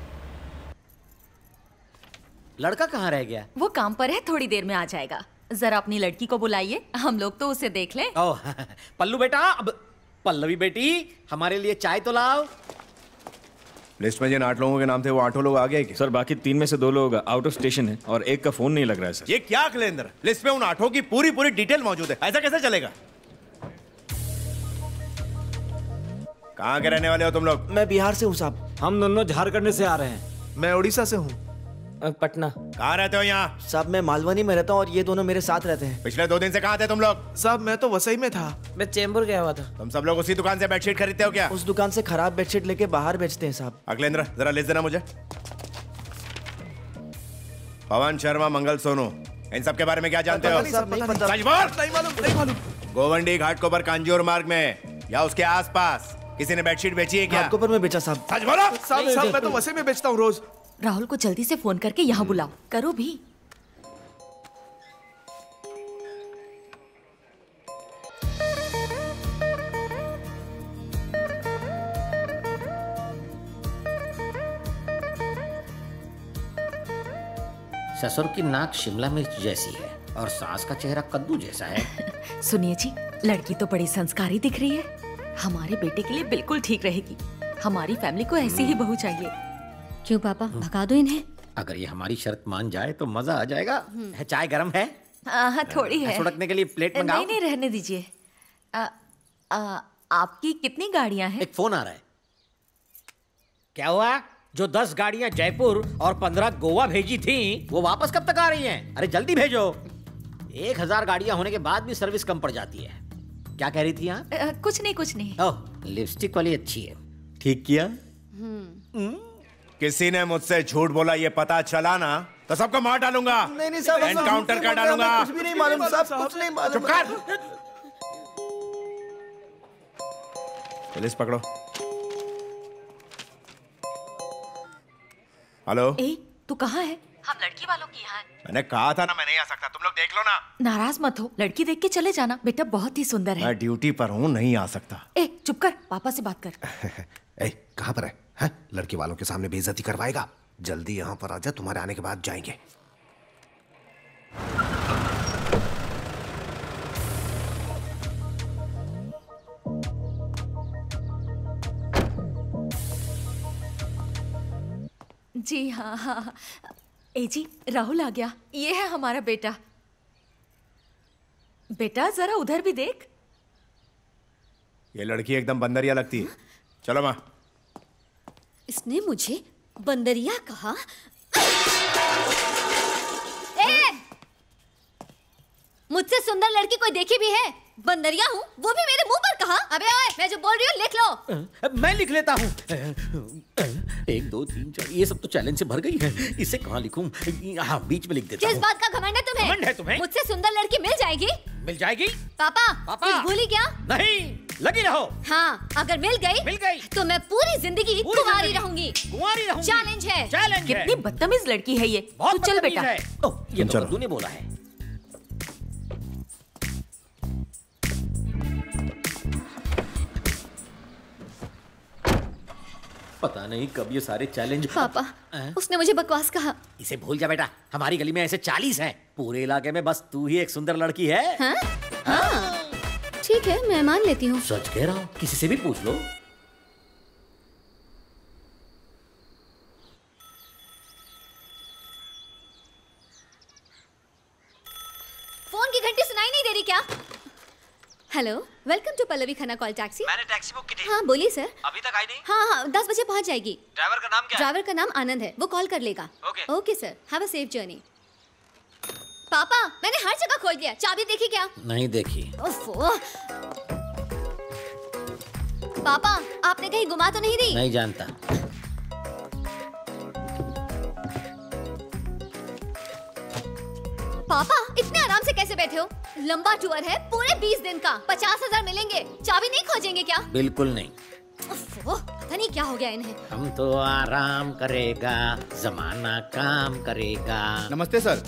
लड़का कहाँ रह गया? वो काम पर है, थोड़ी देर में आ जाएगा। जरा अपनी लड़की को बुलाइए, हम लोग तो उसे देख लें। ओह पल्लू बेटा, अब पल्लवी बेटी हमारे लिए चाय तो लाओ। लिस्ट में जिन 8 लोगों के नाम थे वो 8 लोग आ गए क्या? सर बाकी 3 में से 2 लोग आउट ऑफ स्टेशन है और एक का फोन नहीं लग रहा है सर। ये क्या कैलेंडर? लिस्ट में उन 8 की पूरी डिटेल मौजूद है, ऐसा कैसे चलेगा? कहाँ के रहने वाले हो तुम लोग? मैं बिहार से हूँ साहब। हम दोनों झारखंड से आ रहे हैं। मैं उड़ीसा से हूँ। पटना। कहाँ रहते हो यहाँ? साहब मैं मालवनी में रहता हूँ और ये दोनों मेरे साथ रहते हैं। पिछले 2 दिन से कहाँ थे तुम लोग? साहब मैं तो वसई में था। मैं चेंबूर गया हुआ था। तुम सब लोग उसी दुकान से बेडशीट खरीदते हो क्या? उस दुकान से खराब बेडशीट लेके बाहर बेचते हैं साहब। अखिलेंद्र जरा लिस्ट देना मुझे। पवन शर्मा, मंगल सोनू, इन सब के बारे में क्या जानते हो? नहीं मालूम। गोवंडी घाटकोपर कांजूर मार्ग में या उसके आसपास किसी ने बेडशीट बेची है क्या? घाटकोपर में बेचा साहब। सच बोलो। साहब मैं तो वसई में बेचता हूँ रोज। राहुल को जल्दी से फोन करके यहाँ बुलाओ। करो भी। ससुर की नाक शिमला मिर्च जैसी है और सास का चेहरा कद्दू जैसा है। सुनिए जी, लड़की तो बड़ी संस्कारी दिख रही है। हमारे बेटे के लिए बिल्कुल ठीक रहेगी। हमारी फैमिली को ऐसी ही बहू चाहिए। क्यों पापा, भगा दो इन्हें। अगर ये हमारी शर्त मान जाए तो मजा आ जाएगा। चाय गरम है? हाँ थोड़ी है। सुड़कने के लिए प्लेट मंगाओ। नहीं रहने दीजिए। आपकी कितनी गाड़ियां हैं? एक फोन आ रहा है। क्या हुआ? जो 10 गाड़ियां जयपुर और 15 गोवा भेजी थी वो वापस कब तक आ रही हैं? अरे जल्दी भेजो। 1000 गाड़ियां होने के बाद भी सर्विस कम पड़ जाती है। क्या कह रही थी यहाँ? कुछ नहीं। ओह, लिपस्टिक वाली अच्छी है। ठीक किया। किसी ने मुझसे झूठ बोला ये पता चला ना तो सबको मार डालूंगा। नहीं साहब, एनकाउंटर कर डालूंगा। कुछ भी नहीं मालूम साहब, कुछ नहीं मालूम। चुप कर। पुलिस पकड़ो। हेलो। तू कहाँ है? हम लड़की वालों की यहाँ हैं। मैंने कहा था ना मैं नहीं आ सकता, तुम लोग देख लो ना। नाराज मत हो, लड़की देख के चले जाना। बेटा बहुत ही सुंदर है। मैं ड्यूटी पर हूँ, नहीं आ सकता। चुप कर, पापा से बात कर। कहाँ पर है? लड़की वालों के सामने बेइज्जती करवाएगा। जल्दी यहाँ पर आजा, तुम्हारे आने के बाद जाएंगे। जी हाँ। जी, राहुल आ गया। ये है हमारा बेटा। बेटा जरा उधर भी देख। ये लड़की एकदम बंदरिया लगती है। चलो माँ। इसने मुझे बंदरिया कहा? मुझसे सुंदर लड़की कोई देखी भी है? बंदरिया हूँ, वो भी मेरे मुंह पर कहा। अबे ओए, मैं जो बोल रही हूँ लिख लो। मैं लिख लेता हूँ। 1 2 3 4 ये सब तो चैलेंज से भर गई है। इसे कहाँ लिखूं? हाँ, बीच में लिख देता हूँ। किस बात का घमंड है तुम्हें? घमंड है तुम्हें? मुझसे सुंदर लड़की मिल जाएगी? मिल जाएगी? पापा कुछ भूली क्या? नहीं, लगी रहो। हाँ, अगर मिल गई तो मैं पूरी जिंदगी कुंवारी रहूंगी। चैलेंज है। कितनी बदतमीज लड़की है ये। तू चल बेटा। ये तो कद्दू ने बोला है। पता नहीं कब ये सारे चैलेंज। पापा, उसने मुझे बकवास कहा। इसे भूल जा बेटा, हमारी गली में ऐसे 40 हैं। पूरे इलाके में बस तू ही एक सुंदर लड़की है। हाँ? ठीक है, मैं मान लेती हूँ। सच कह रहा हूँ, किसी से भी पूछ लो। फोन की घंटी सुनाई नहीं दे रही क्या? Hello, welcome to Pallavi Khanna call taxi. मैंने टैक्सी बुक की थी। हाँ बोलिए सर। अभी तक आई नहीं? हाँ 10 बजे पहुंच जाएगी। ड्राइवर का नाम क्या है? ड्राइवर का नाम आनंद है, वो कॉल कर लेगा। Okay sir, have a safe journey. पापा, मैंने हर जगह खोल दिया, चाबी देखी क्या? नहीं देखी। पापा, आपने कहीं गुमा तो नहीं दी? नहीं जानता। पापा, इतने आराम से कैसे बैठे हो? लंबा टूर है, पूरे 20 दिन का। 50,000 मिलेंगे। चाबी नहीं खोजेंगे क्या? बिल्कुल नहीं। पता नहीं क्या हो गया इन्हें। हम तो आराम करेगा, जमाना काम करेगा। नमस्ते सर।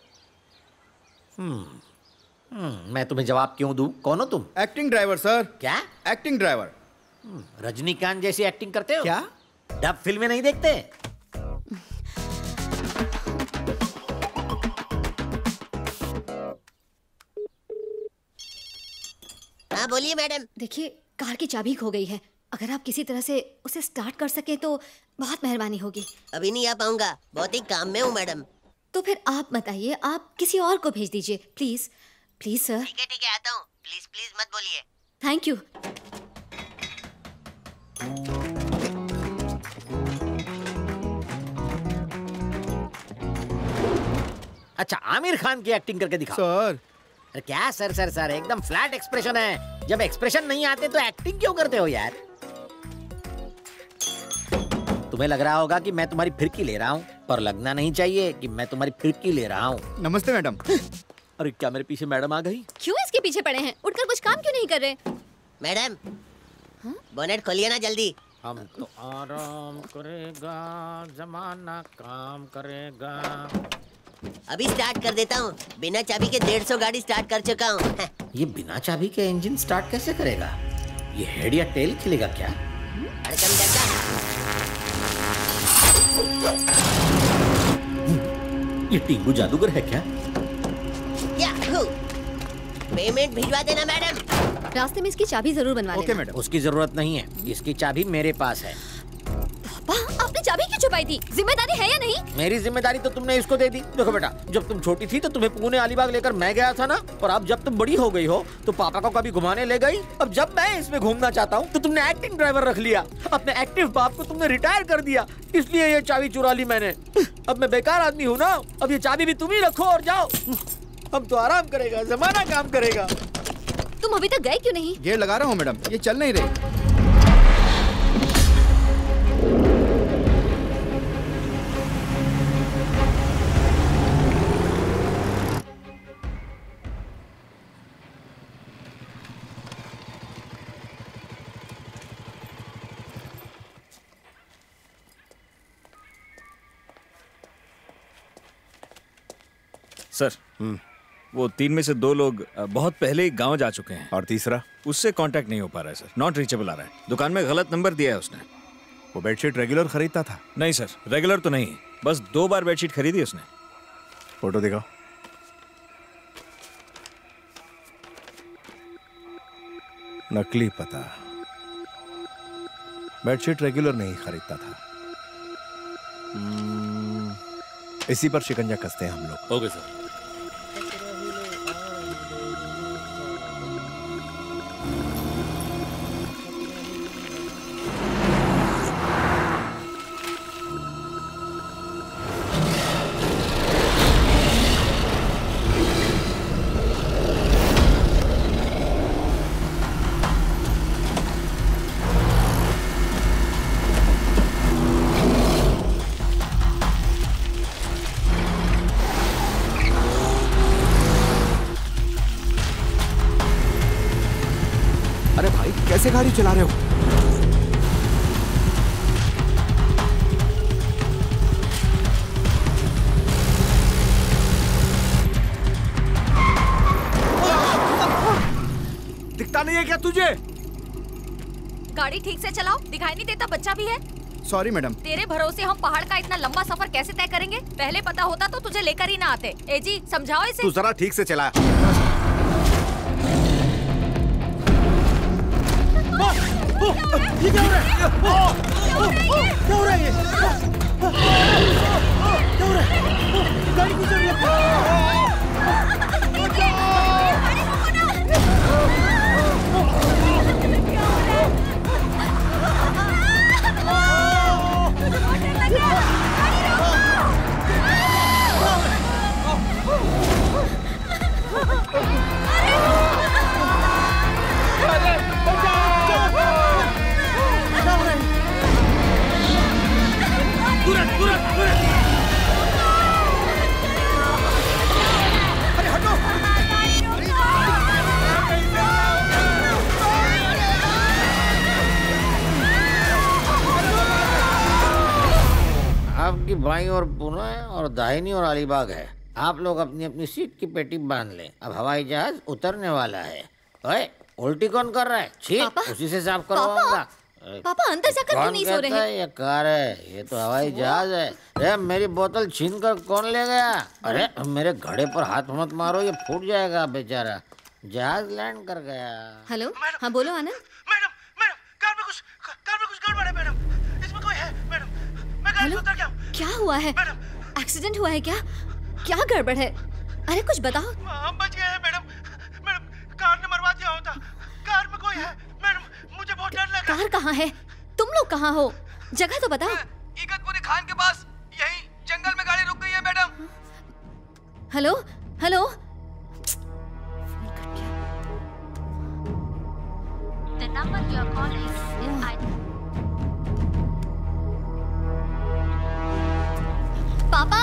मैं तुम्हें जवाब क्यों दूं? कौन हो तुम? Acting driver sir. क्या? Acting driver. रजनीकांत जैसी एक्टिंग करते हो? क्या? डब फिल्में नहीं देखते? हाँ बोलिए मैडम। देखिए, कार की चाबी खो गई है। अगर आप किसी तरह से उसे स्टार्ट कर सके तो बहुत मेहरबानी होगी। अभी नहीं आ पाऊंगा, बहुत ही काम में हूँ मैडम। तो फिर आप बताइए, आप किसी और को भेज दीजिए प्लीज। Please sir. ठीक है आता हूँ। प्लीज प्लीज मत बोलिए। Thank you. अच्छा आमिर खान की एक्टिंग करके दिखाओ। सर अरे क्या सर सर सर, एकदम फ्लैट एक्सप्रेशन है। जब एक्सप्रेशन नहीं आते तो एक्टिंग क्यों करते हो यार? तुम्हें लग रहा होगा कि मैं तुम्हारी फिरकी ले रहा हूँ, पर लगना नहीं चाहिए कि मैं तुम्हारी फिरकी ले रहा हूँ। नमस्ते मैडम। अरे क्या मेरे पीछे मैडम आ गई? क्यों इसके पीछे पड़े हैं? उठकर कुछ काम क्यों नहीं कर रहे? मैडम बोनेट खोलिए ना जल्दी। हम तो आराम करेगा, जमाना काम करेगा। अभी स्टार्ट कर देता हूँ। बिना चाबी के 150 गाड़ी स्टार्ट कर चुका हूँ। ये बिना चाबी के इंजन स्टार्ट कैसे करेगा? ये हेड या टेल खिलेगा क्या? ये टिंगू जादूगर है क्या? पेमेंट भिजवा देना मैडम। रास्ते में इसकी चाबी जरूर बनवा ओके मैडम। उसकी जरूरत नहीं है, इसकी चाबी मेरे पास है। पापा आपने चाबी क्यों छुपाई थी? जिम्मेदारी है या नहीं? मेरी जिम्मेदारी तो तुमने इसको दे दी। देखो बेटा, जब तुम छोटी थी तो तुम्हें पुणे अलीबाग लेकर मैं गया था ना, और अब जब तुम बड़ी हो गई हो तो पापा को कभी घुमाने ले गई। अब जब मैं इसमें घूमना चाहता हूँ तो तुमने एक्टिंग ड्राइवर रख लिया। अपने एक्टिव बाप को तुमने रिटायर कर दिया, इसलिए ये चाबी चुरा ली मैंने। अब मैं बेकार आदमी हूँ ना, अब ये चाबी भी तुम ही रखो और जाओ। हम तो आराम करेगा, जमाना काम करेगा। तुम अभी तक गए क्यों नहीं? गेयर लगा रहा हूँ मैडम, ये चल नहीं रही। सर वो 3 में से 2 लोग बहुत पहले ही गांव जा चुके हैं। और तीसरा? उससे कांटेक्ट नहीं हो पा रहा है सर, नॉट रीचेबल आ रहा है। दुकान में गलत नंबर दिया है उसने। वो बेडशीट रेगुलर खरीदता था? नहीं सर, रेगुलर तो नहीं, बस 2 बार बेडशीट खरीदी उसने। फोटो दिखाओ। नकली पता। बेडशीट रेगुलर नहीं खरीदता था। इसी पर शिकंजा कसते हैं हम लोग। Okay sir. कैसे गाड़ी चला रहे हो? दिखता नहीं है क्या तुझे? गाड़ी ठीक से चलाओ, दिखाई नहीं देता बच्चा भी है। Sorry madam. तेरे भरोसे हम पहाड़ का इतना लंबा सफर कैसे तय करेंगे? पहले पता होता तो तुझे लेकर ही ना आते। ए जी समझाओ इसे। तू जरा ठीक से चला। ये क्या हो रहा है? क्या हो रहा है ये? क्या हो रहा है? गाड़ी क्यों चल रही है? आपकी बाईं ओर पुणे और दाहिनी ओर अलीबाग है। आप लोग अपनी अपनी सीट की पेटी बांध लें, अब हवाई जहाज उतरने वाला है। ओए, उल्टी कौन कर रहा है? छी, उसी से साफ करवाऊंगा। पापा अंदर जाकर क्यों नहीं सो रहे? ये कार है, ये तो हवाई जहाज है। अरे मेरी बोतल छीन कर कौन ले गया? अरे मेरे घड़े पर हाथ मत मारो, ये फूट जाएगा बेचारा। जहाज लैंड कर गया। हेलो, हाँ बोलो आनंद। मैडम, कार में कुछ गड़बड़ है मैडम। इसमें कोई है मैडम। मैं गाड़ी से उतर गया हूँ। क्या हुआ है? एक्सीडेंट हुआ है क्या? क्या गड़बड़ है? अरे कुछ बताओ। हम बच गए हैं मैडम। कार ने मरवा दिया होता। कार में कोई है मैडम, मुझे बहुत डर लगा। कार कहाँ है? तुम लोग कहाँ हो? जगह तो बताओ। इगतपुरी खान के पास, यहीं जंगल में गाड़ी रुक गई है madam. Hello hello. The number you are calling is पापा।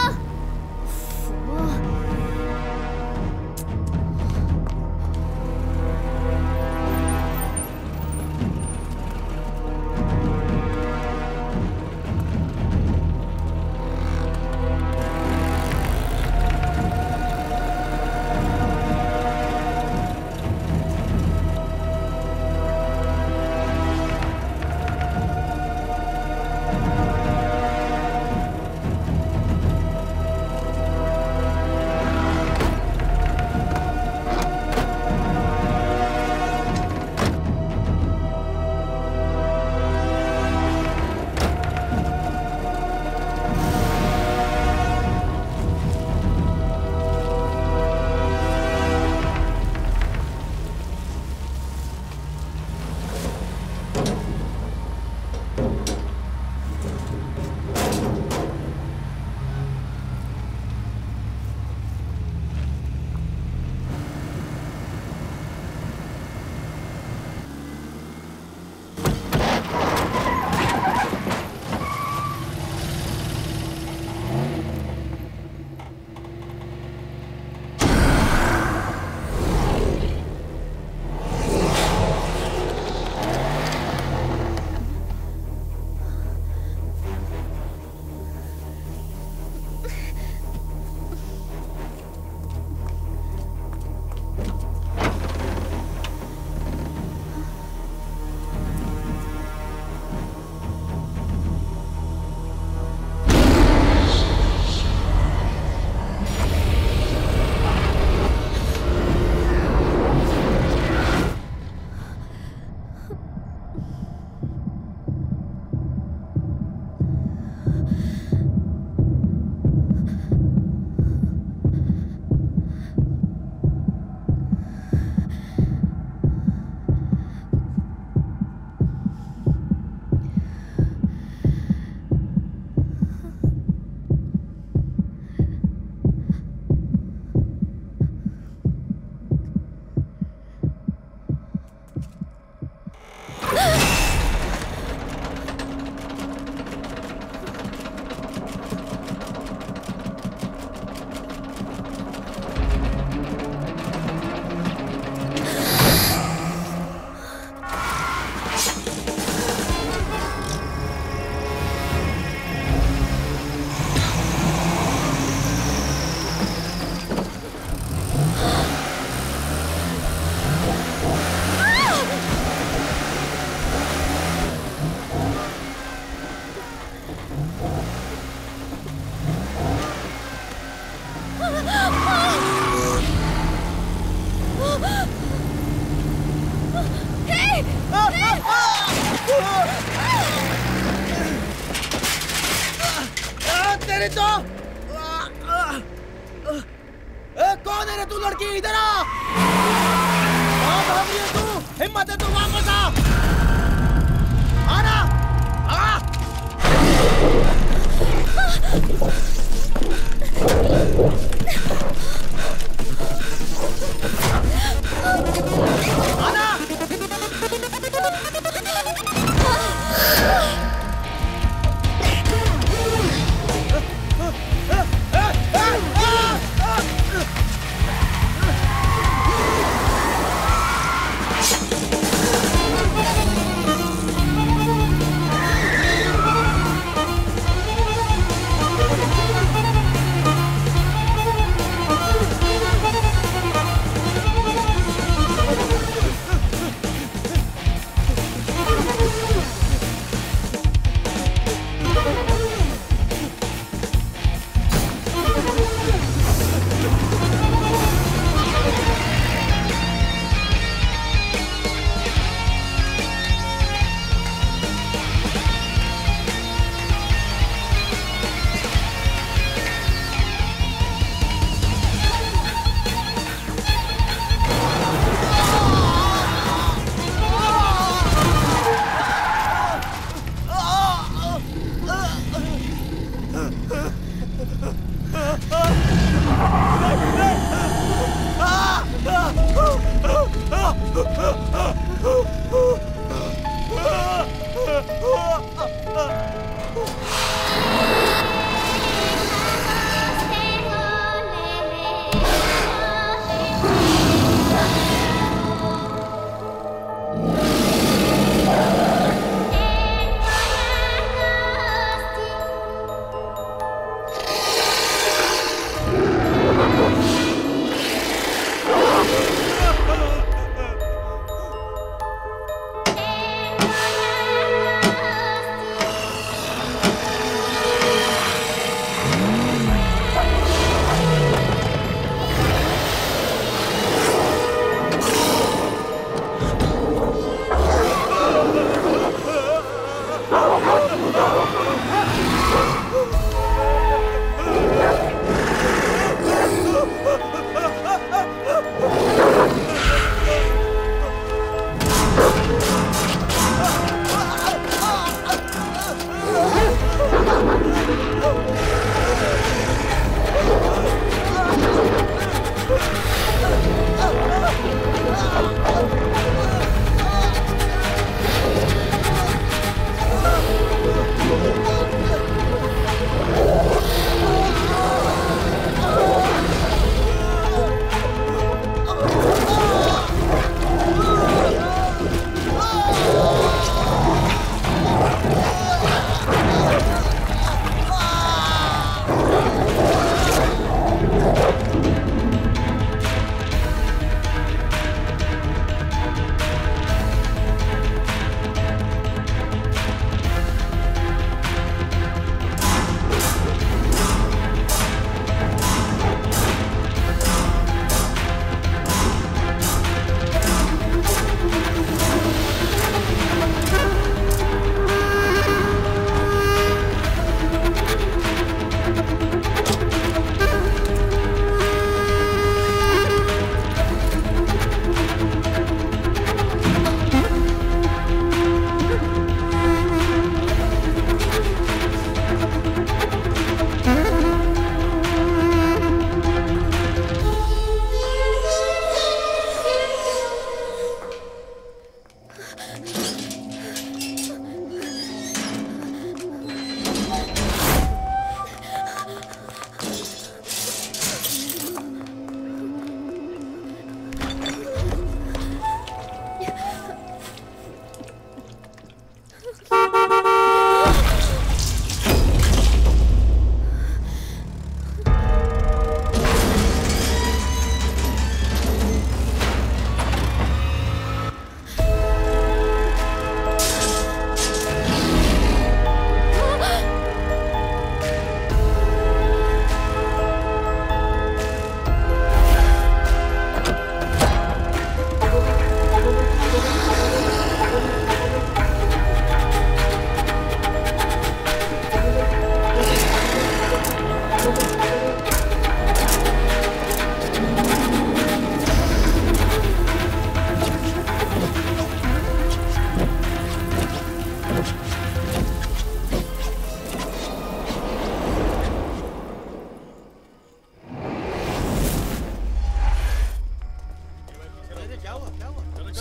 तेरी तो कौन है रे तू लड़की? इधर आ। कहाँ भाग रही है तू? हिम्मत है तू वापस आ। आना आ। आना।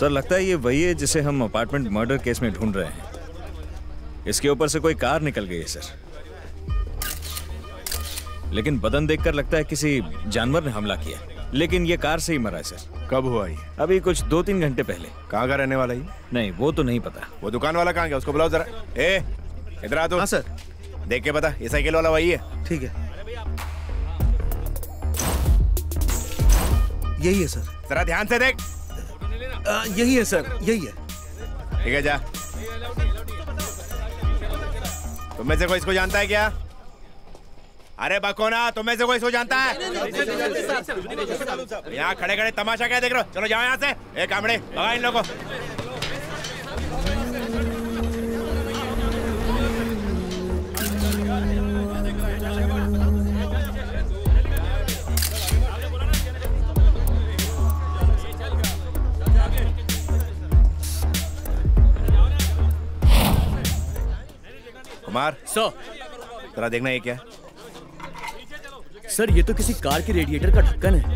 सर लगता है ये वही है जिसे हम अपार्टमेंट मर्डर केस में ढूंढ रहे हैं। इसके ऊपर से कोई कार निकल गई है सर, लेकिन बदन देखकर लगता है किसी जानवर ने हमला किया, लेकिन ये कार से ही मरा है सर। कब हुआ ये? अभी कुछ 2-3 घंटे पहले। कहाँ का रहने वाला ये? नहीं वो तो नहीं पता। वो दुकान वाला कहाँ गया? उसको बुलाओ जरा। ए इधर आ तू। हाँ सर। देख के बता, ये साइकिल वाला वही है? ठीक है, यही है सर। जरा ध्यान से देख। यही है सर, यही है। ठीक है, जा। तुम में से कोई इसको जानता है क्या? अरे बकोना, तुम में से कोई इसको जानता है? यहाँ खड़े खड़े तमाशा क्या देख रहे हो? चलो जाओ यहाँ से। ए कामड़े, भगा इन लोगों को। कुमार सर, जरा देखना ये क्या है? सर ये तो किसी कार के रेडिएटर का ढक्कन है।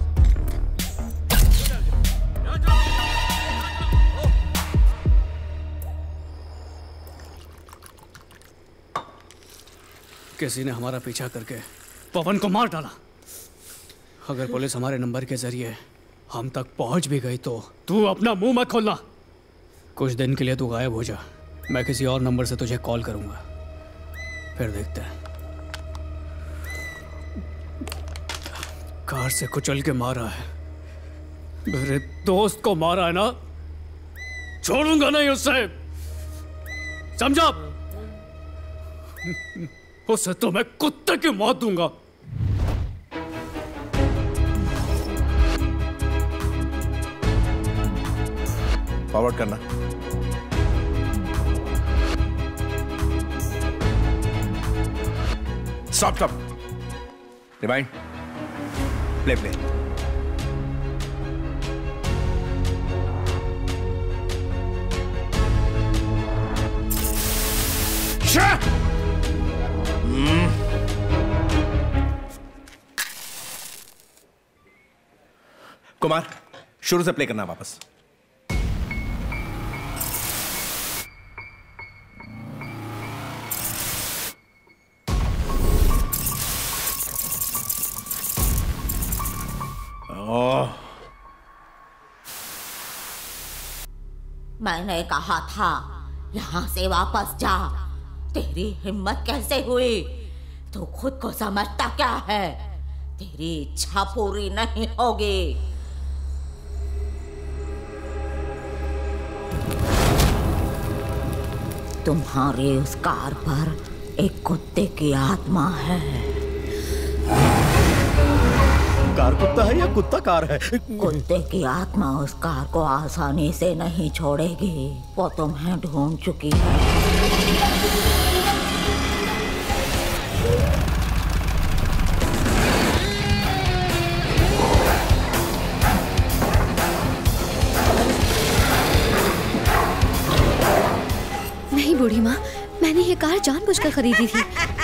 किसी ने हमारा पीछा करके पवन को मार डाला। अगर पुलिस हमारे नंबर के जरिए हम तक पहुंच भी गई तो तू अपना मुंह मत खोलना। कुछ दिन के लिए तू गायब हो जा, मैं किसी और नंबर से तुझे कॉल करूंगा, फिर देखते हैं। कार से कुचल के मारा है, मेरे दोस्त को मारा है ना, छोड़ूंगा नहीं उससे, समझा? उसे तो मैं कुत्ते की मौत दूंगा। फॉरवर्ड करना। Stop stop, rewind, play play. Kumar, शुरू से प्ले करना वापस। मैंने कहा था यहाँ से वापस जा। तेरी हिम्मत कैसे हुई? तू खुद को समझता क्या है? तेरी इच्छा पूरी नहीं होगी। तुम्हारी उस कार पर एक कुत्ते की आत्मा है। कार कुत्ता है या कुत्ता कार है? कुत्ते की आत्मा उस कार को आसानी से नहीं छोड़ेगी। वो तुम्हें ढूंढ चुकी है। नहीं बूढ़ी माँ, मैंने ये कार जानबूझकर खरीदी थी।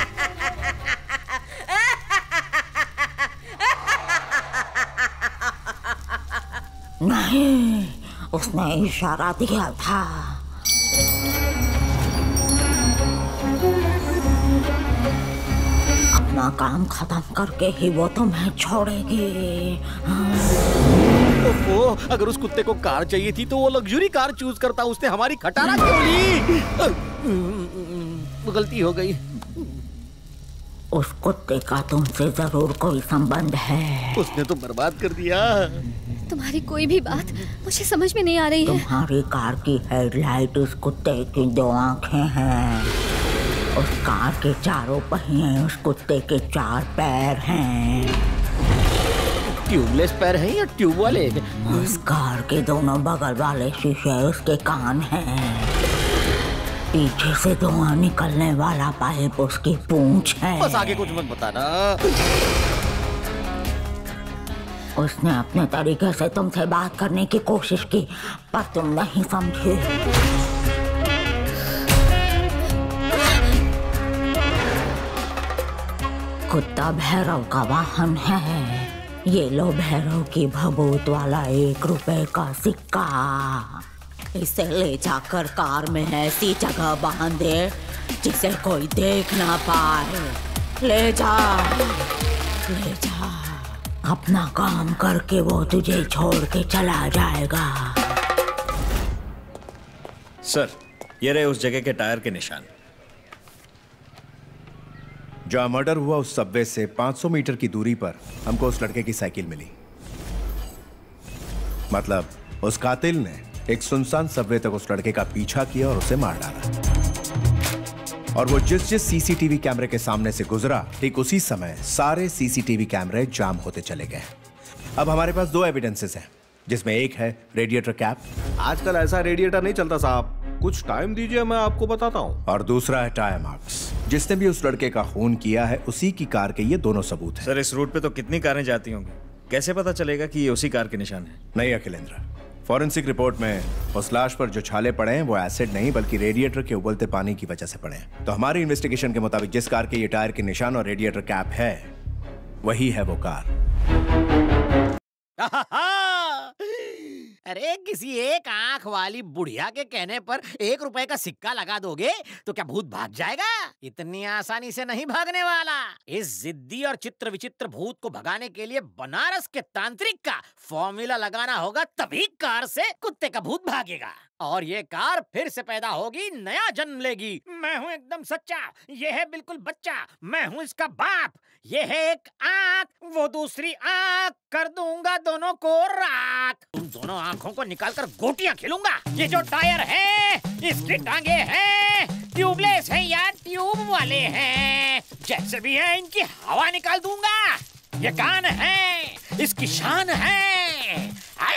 नहीं, उसने इशारा दिया था। अपना काम खत्म करके ही वो तुम्हें छोड़ेगी। वो अगर उस कुत्ते को कार चाहिए थी तो वो लग्जरी कार चूज करता। उसने हमारी खटारा क्यों ली? गलती हो गई। उस कुत्ते का तुमसे जरूर कोई संबंध है। उसने तो बर्बाद कर दिया। तुम्हारी कोई भी बात मुझे समझ में नहीं आ रही है। तुम्हारी कार की हेडलाइट उस कुत्ते की 2 आंखें हैं। उस कार के 4 पहिए उस कुत्ते के 4 पैर हैं। ट्यूबलेस पैर हैं या ट्यूब वाले? उस कार के दोनों बगल वाले शीशे उसके कान हैं। पीछे से धुआं निकलने वाला पाइप उसकी पूंछ है। बस आगे कुछ मत बताना। उसने अपने तरीके से तुमसे बात करने की कोशिश की, पर तुम नहीं समझे। कुत्ता भैरव का वाहन है। ये लो भैरव की भभूत वाला 1 रुपए का सिक्का। इसे ले जाकर कार में ऐसी जगह बांध दे जिसे कोई देख ना पाए। ले जा, ले जा। अपना काम करके वो तुझे छोड़ के चला जाएगा। सर, ये रहे उस जगह के टायर के निशान। जहां मर्डर हुआ उस सबवे से 500 मीटर की दूरी पर हमको उस लड़के की साइकिल मिली। मतलब उस कातिल ने एक सुनसान सबवे तक उस लड़के का पीछा किया और उसे मार डाला। और वो जिस सीसीटीवी कैमरे के सामने से गुजरा, ठीक उसी समय सारे सीसीटीवी कैमरे जाम होते चले गए। अब हमारे पास 2 एविडेंसेस हैं, जिसमें एक है रेडिएटर कैप। आजकल ऐसा रेडिएटर नहीं चलता साहब, कुछ टाइम दीजिए, मैं आपको बताता हूँ। और दूसरा है टायर मार्क्स। जिसने भी उस लड़के का खून किया है उसी की कार के ये दोनों सबूत हैं। सर, इस रूट पे तो कितनी कारें जाती होंगी, कैसे पता चलेगा कि ये उसी कार के निशान है? नहीं अखिलेंद्र, फॉरेंसिक रिपोर्ट में उस लाश पर जो छाले पड़े हैं वो एसिड नहीं बल्कि रेडिएटर के उबलते पानी की वजह से पड़े हैं। तो हमारी इन्वेस्टिगेशन के मुताबिक जिस कार के ये टायर के निशान और रेडिएटर कैप है, वही है वो कार। अरे किसी एक आंख वाली बुढ़िया के कहने पर 1 रुपए का सिक्का लगा दोगे तो क्या भूत भाग जाएगा? इतनी आसानी से नहीं भागने वाला। इस जिद्दी और चित्र विचित्र भूत को भगाने के लिए बनारस के तांत्रिक का फॉर्मूला लगाना होगा, तभी कार से कुत्ते का भूत भागेगा और ये कार फिर से पैदा होगी, नया जन्म लेगी। मैं हूँ एकदम सच्चा, ये है बिल्कुल बच्चा, मैं हूँ इसका बाप। ये है एक आँख, वो दूसरी आँख, कर दूंगा दोनों को राख। तुम दोनों आँखों को निकालकर गोटियां खिलूंगा। ये जो टायर है, इसकी टांगे हैं, ट्यूबलेस है या ट्यूब वाले हैं, जैसे भी है इनकी हवा निकाल दूंगा। ये कान है, इसकी शान है,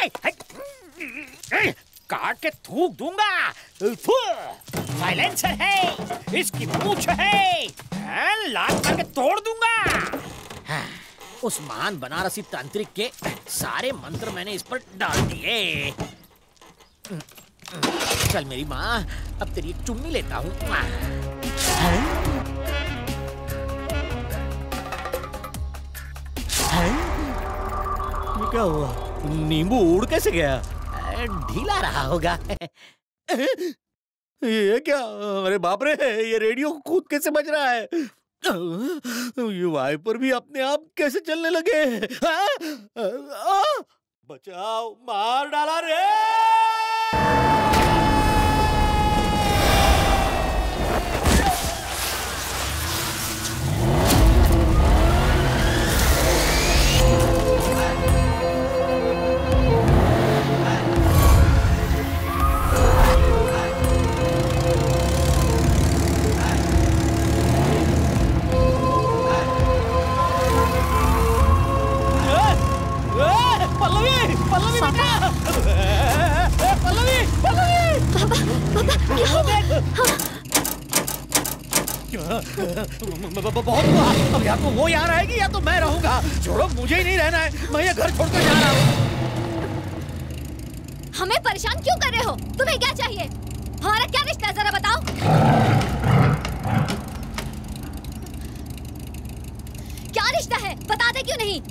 काट के थूक दूंगा। साइलेंसर है, इसकी मूंछ है, लात करके तोड़ दूंगा। उस महान बनारसी तांत्रिक के सारे मंत्र मैंने इस पर डाल दिए। चल मेरी माँ, अब तेरी एक चुम्मी लेता हूँ। ये क्या हुआ? नींबू उड़ कैसे गया? ढीला रहा होगा। ये क्या? अरे बाप रे, ये रेडियो खुद कैसे बज रहा है? ये वाइपर भी अपने आप कैसे चलने लगे? बचाओ, मार डाला रे। पल्लवी, पल्लवी बेटा, पल्लवी, पल्लवी, बहुत हुआ। अब या तो वो यहाँ रहेगी या तो मैं रहूंगा। छोड़ो, मुझे ही नहीं रहना है, मैं ये घर छोड़कर जा रहा हूँ। हमें परेशान क्यों कर रहे हो? तुम्हें क्या चाहिए? हमारा क्या रिश्ता है, जरा बताओ। क्या रिश्ता है, बताते क्यों नहीं?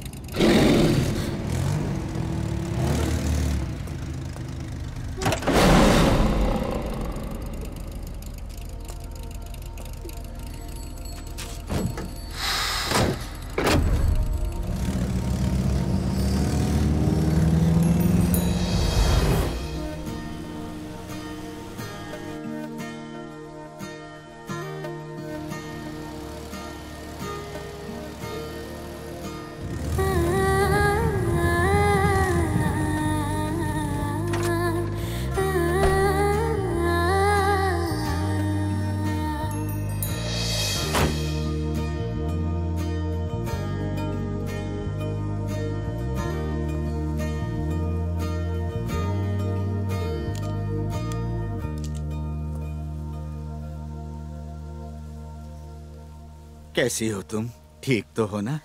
कैसी हो तुम? ठीक तो हो ना?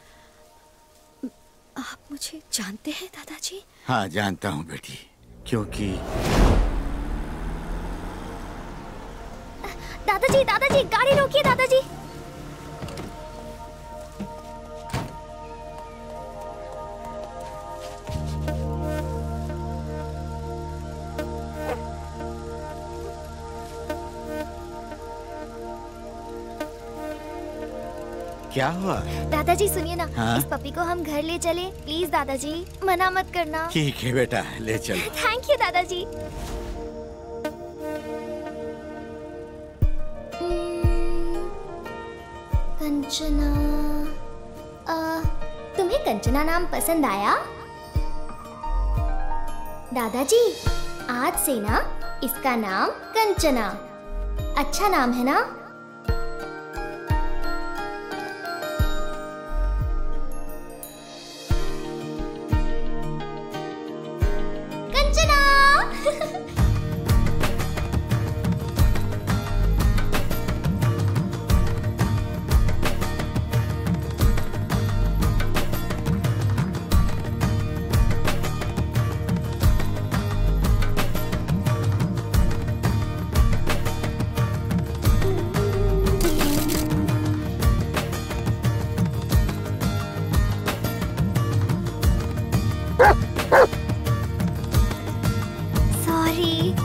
आप मुझे जानते हैं दादाजी? हाँ, जानता हूँ बेटी, क्योंकि दादाजी, दादाजी, गाड़ी रोकिए दादाजी। क्या हुआ? दादाजी सुनिए ना, हाँ? इस पपी को हम घर ले चले प्लीज दादाजी, मना मत करना। ठीक है बेटा, ले चलो। थैंक यू दादाजी। कंचना, तुम्हें कंचना नाम पसंद आया? दादाजी आज से ना इसका नाम कंचना, अच्छा नाम है ना? कंचना सॉरी।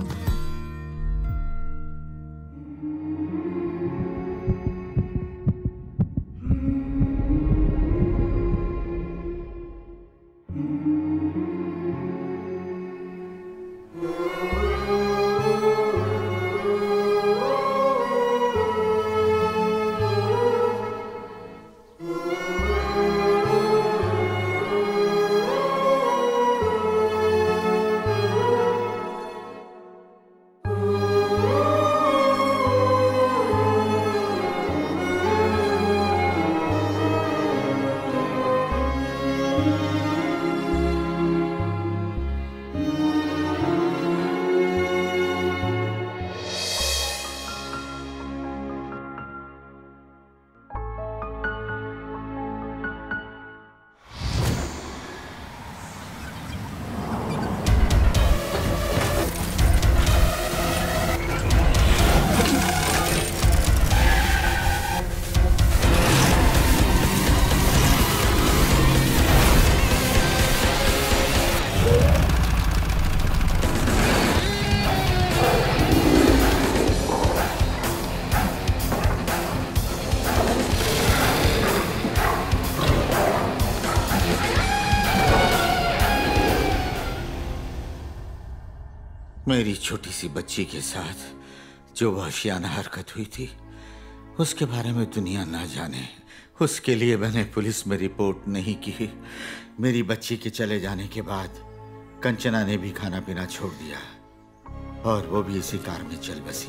मेरी छोटी सी बच्ची के साथ जो वहशियाना हरकत हुई थी उसके बारे में दुनिया ना जाने, उसके लिए मैंने पुलिस में रिपोर्ट नहीं की। मेरी बच्ची के चले जाने के बाद कंचना ने भी खाना पीना छोड़ दिया और वो भी इसी कार में चल बसी।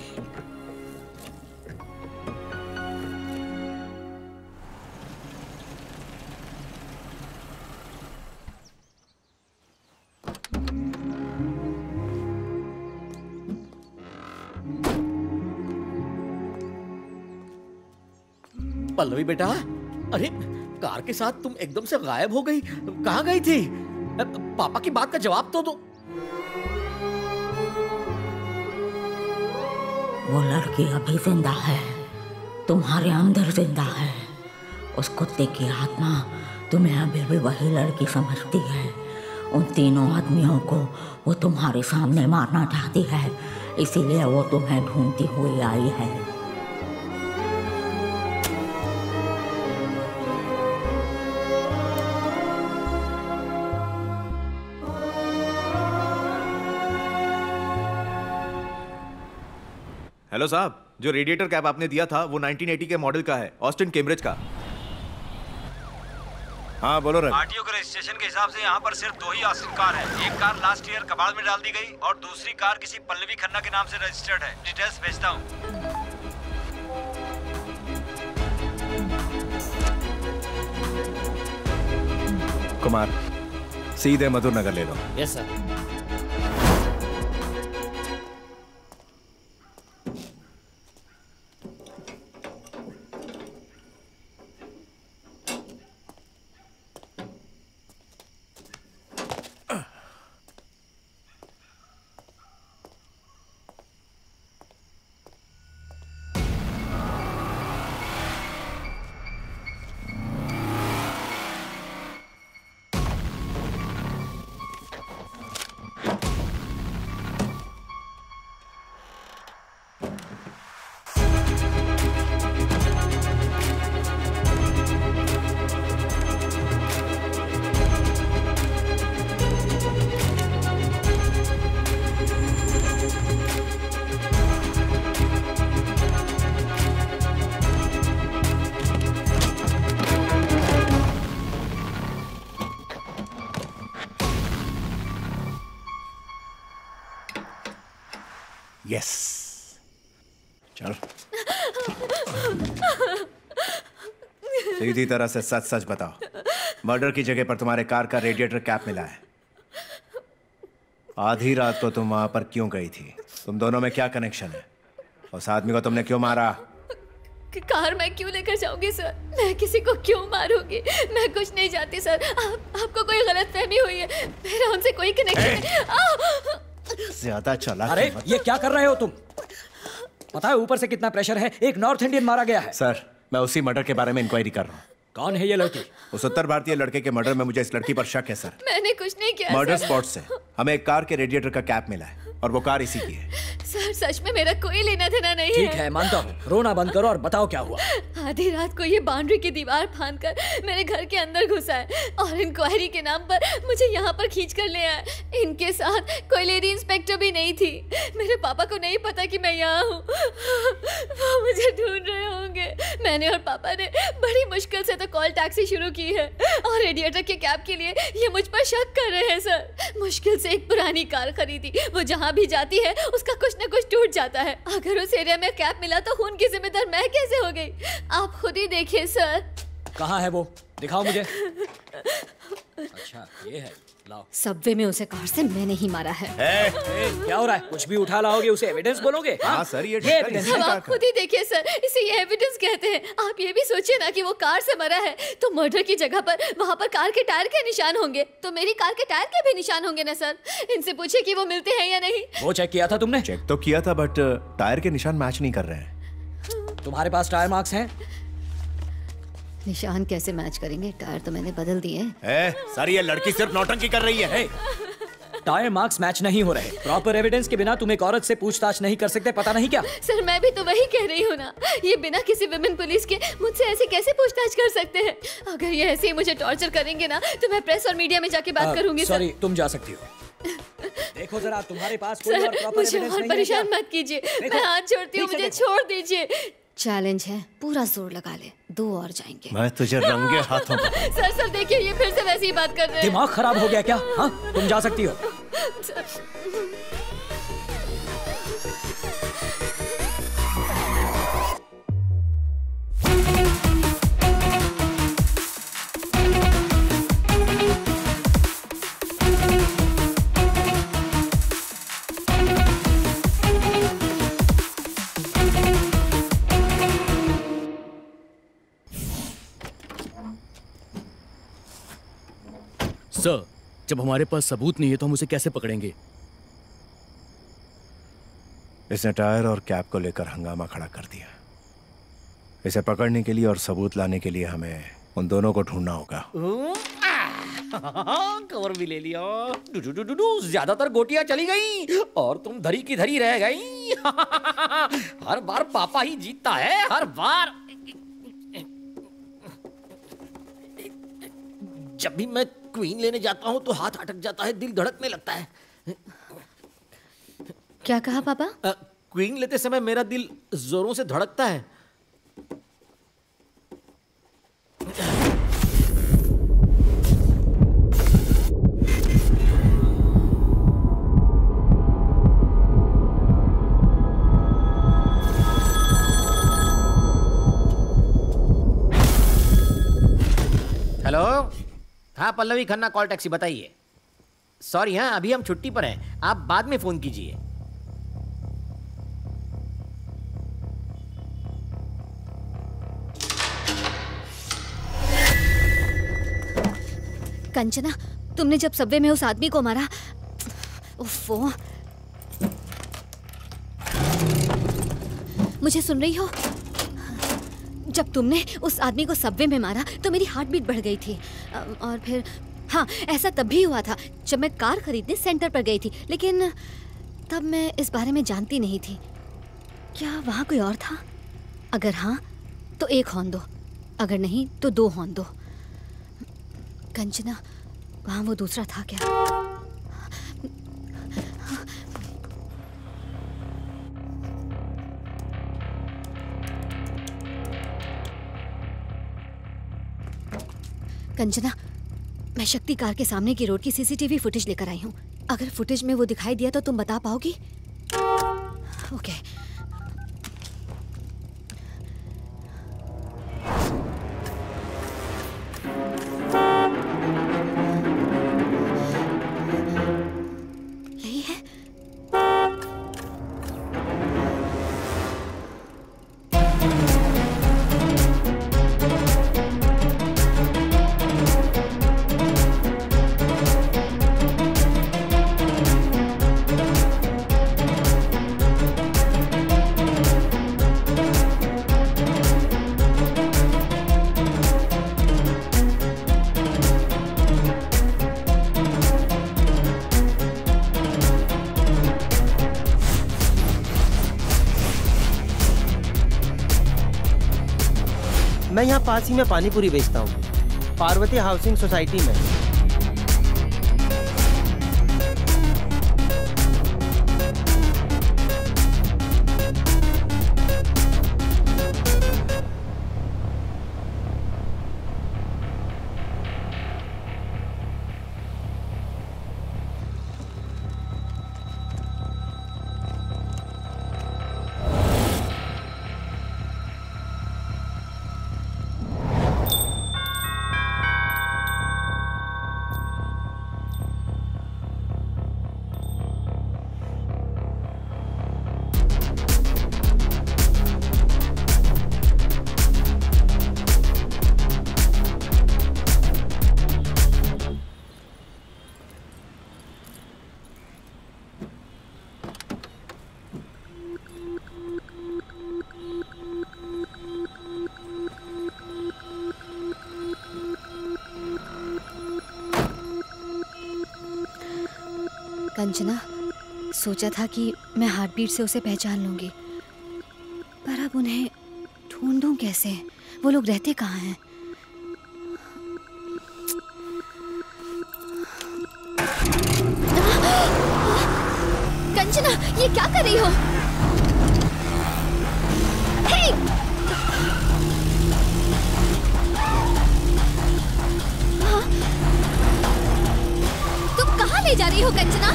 पल्लवी बेटा, अरे कार के साथ तुम एकदम से गायब हो गई, कहाँ गई थी? पापा की बात का जवाब तो दो। वो लड़की अभी जिंदा है, तुम्हारे अंदर जिंदा है। उस कुत्ते की आत्मा तुम्हें अभी भी वही लड़की समझती है। उन तीनों आदमियों को वो तुम्हारे सामने मारना चाहती है, इसीलिए वो तुम्हें ढूंढती हुई आई है। हेलो साहब, जो रेडिएटर कैप आपने दिया था वो 1980 के मॉडल का है, ऑस्टिन कैम्ब्रिज का। हाँ बोलो रवि। आरटीओ के रजिस्ट्रेशन के हिसाब से यहाँ पर सिर्फ 2 ही ऑस्टिन कार है। एक कार लास्ट ईयर कबाड़ में डाल दी गई और दूसरी कार किसी पल्लवी खन्ना के नाम से रजिस्टर्ड है। डिटेल्स भेजता हूँ। कुमार, सीधे मधुर नगर ले लो। Yes sir. सीधी तरह से सच सच बताओ। मर्डर की जगह पर तुम्हारे कार का रेडिएटर कैप मिला है। आधी रात को तुम वहां पर क्यों गई थी? तुम दोनों में क्या कनेक्शन है? उस आदमी को तुमने क्यों मारा? कार मैं क्यों लेकर जाऊंगी सर? मैं किसी को क्यों मारूंगी? मैं कुछ नहीं जानती सर। आपको कोई गलतफहमी हुई है। मेरा उनसे कोई कनेक्शन नहीं। ज्यादा चला। अरे ये क्या कर रहे हो तुम? पता है ऊपर से कितना प्रेशर है? एक नॉर्थ इंडियन मारा गया है। सर, मैं उसी मर्डर के बारे में इंक्वायरी कर रहा हूँ। कौन है ये लड़की? उस उत्तर भारतीय लड़के के मर्डर में मुझे इस लड़की पर शक है सर। मैंने कुछ नहीं किया। Murder sir. स्पॉट से हमें एक कार के रेडिएटर का कैप मिला है और वो कार इसी की है। सर सच में मेरा कोई लेना देना नहीं ठीक है, मानता हूँ। रोना बंद करो और बताओ क्या हुआ। आधी रात को ये बाउंड्री की दीवार फांदकर मेरे घर के अंदर घुसा है और इंक्वायरी के नाम पर मुझे यहाँ पर खींच कर ले आया। इनके साथ कोई लेडी इंस्पेक्टर भी नहीं थी। मेरे पापा को नहीं पता कि मैं यहाँ हूँ। वो मुझे ढूंढ रहे होंगे। मैंने और पापा ने बड़ी मुश्किल से तो कॉल टैक्सी शुरू की है और रेडिएटर के कैब के लिए ये मुझ पर शक कर रहे हैं सर। मुश्किल से एक पुरानी कार खरीदी। वो जहाँ भी जाती है उसका कुछ न कुछ टूट जाता है। अगर उस एरिया में कैब मिला तो खून की जिम्मेदार मैं कैसे हो गई? आप खुद ही देखिए सर। कहाँ है वो? दिखाओ मुझे। अच्छा ये है, लाओ। सबवे में उसे कार से मैंने ही मारा है। क्या हो रहा है? कुछ भी उठा लाओगे उसे एविडेंस बोलोगे? हाँ सर, ये एविडेंस। अब आप खुद ही देखिए सर, इसे ये एविडेंस कहते हैं। आप ये भी सोचिए ना कि वो कार से मरा है तो मर्डर की जगह पर वहाँ पर कार के टायर के निशान होंगे, तो मेरी कार के टायर के भी निशान होंगे ना सर। इनसे पूछिए कि वो मिलते हैं या नहीं। वो चेक किया था तुमने? चेक तो किया था बट टायर के निशान मैच नहीं कर रहे हैं। तुम्हारे पास टायर मार्क्स हैं? निशान कैसे मैच करेंगे? टायर तो मैंने बदल दिए। सर ये लड़की सिर्फ नौटंकी कर रही है। टायर मार्क्स मैच नहीं हो रहे। प्रॉपर एविडेंस के बिना तुम एक औरत से पूछताछ नहीं कर सकते, पता नहीं क्या? सर मैं भी तो वही कह रही हूँ ना। ये बिना किसी विमेन पुलिस के मुझसे ऐसे कैसे पूछताछ कर सकते हैं? अगर ये ऐसे ही मुझे टॉर्चर करेंगे ना तो मैं प्रेस और मीडिया में जाके बात करूंगी सर। सॉरी, तुम जा सकती हो। देखो जरा, तुम्हारे पास कोई और प्रॉपर मुझे एविडेंस और नहीं है परेशान क्या? मत कीजिए। मैं हाथ छोड़ती हूँ, मुझे छोड़ दीजिए। चैलेंज है, पूरा जोर लगा ले, 2 और जाएंगे। मैं तुझे रंगे हाथों सर देखिए ये फिर से वैसी ही बात कर रहे हैं। दिमाग खराब हो गया क्या? हाँ, तुम जा सकती हो। सर, जब हमारे पास सबूत नहीं है तो हम उसे कैसे पकड़ेंगे? इसने टायर और कैप को लेकर हंगामा खड़ा कर दिया। इसे पकड़ने के लिए और सबूत लाने के लिए हमें उन दोनों को ढूंढना होगा। कवर भी ले लिया। ज्यादातर गोटियां चली गई और तुम धरी की धरी रह गई। हर बार पापा ही जीतता है, हर बार। जब भी मैं क्वीन लेने जाता हूँ तो हाथ अटक जाता है, दिल धड़कने लगता है। क्या कहा पापा? क्वीन लेते समय मेरा दिल जोरों से धड़कता है। हेलो, हाँ पल्लवी खन्ना कॉल टैक्सी, बताइए। सॉरी, हाँ अभी हम छुट्टी पर हैं, आप बाद में फोन कीजिए। कंचना, तुमने जब सबवे में उस आदमी को मारा, उफ़्फ़ो, मुझे सुन रही हो? जब तुमने उस आदमी को सबवे में मारा तो मेरी हार्ट बीट बढ़ गई थी। और फिर हाँ, ऐसा तब भी हुआ था जब मैं कार खरीदने सेंटर पर गई थी, लेकिन तब मैं इस बारे में जानती नहीं थी। क्या वहाँ कोई और था? अगर हाँ तो 1 हॉर्न दो, अगर नहीं तो 2 हॉर्न दो। कंचना, वहाँ वो दूसरा था क्या? कंचना, मैं शक्ति कार के सामने की रोड की सीसीटीवी फुटेज लेकर आई हूँ। अगर फुटेज में वो दिखाई दिया तो तुम बता पाओगी? ओके। मैं यहाँ पास ही में पानी पूरी बेचता हूँ, पार्वती हाउसिंग सोसाइटी में। कंचना, सोचा था कि मैं हार्ट बीट से उसे पहचान लूंगी, पर अब उन्हें ढूंढूं कैसे? वो लोग रहते कहाँ हैं? कंचना, ये क्या कर रही हो? हे! तुम कहाँ ले जा रही हो कंचना?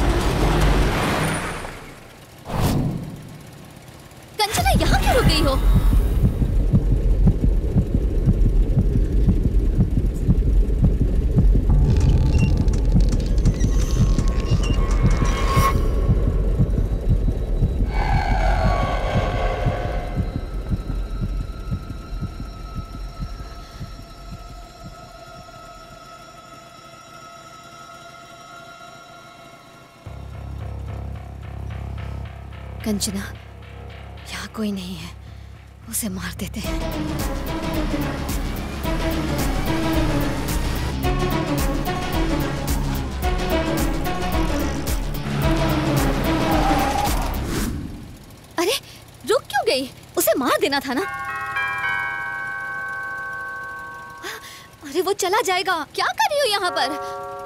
कंचना, यहाँ क्यों रुक गई हो? कंचना, यहाँ कोई नहीं है, उसे मार देते हैं। अरे रुक क्यों गई? उसे मार देना था ना। अरे वो चला जाएगा। क्या कर रही हो यहाँ पर?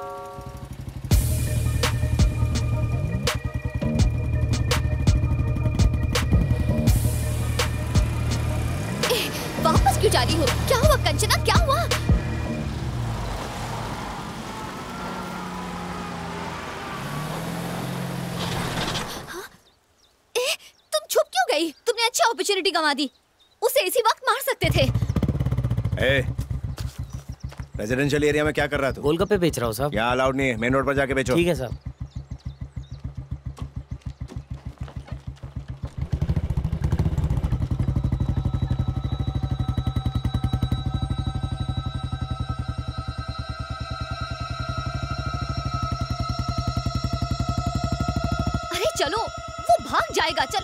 वापस क्यों जा रही हो? क्या हुआ कंचना, क्या हुआ? हाँ? तुम छुप क्यों गई? तुमने अच्छी अपॉर्चुनिटी गंवा दी। उसे इसी वक्त मार सकते थे। रेजिडेंशियल एरिया में क्या कर रहा तू? गोलगप्पे बेच रहा हूँ साहब। यहाँ अलाउड नहीं है, मेन रोड पर जाके बेचो। ठीक है साहब। चलो, वो भाग जाएगा। चल।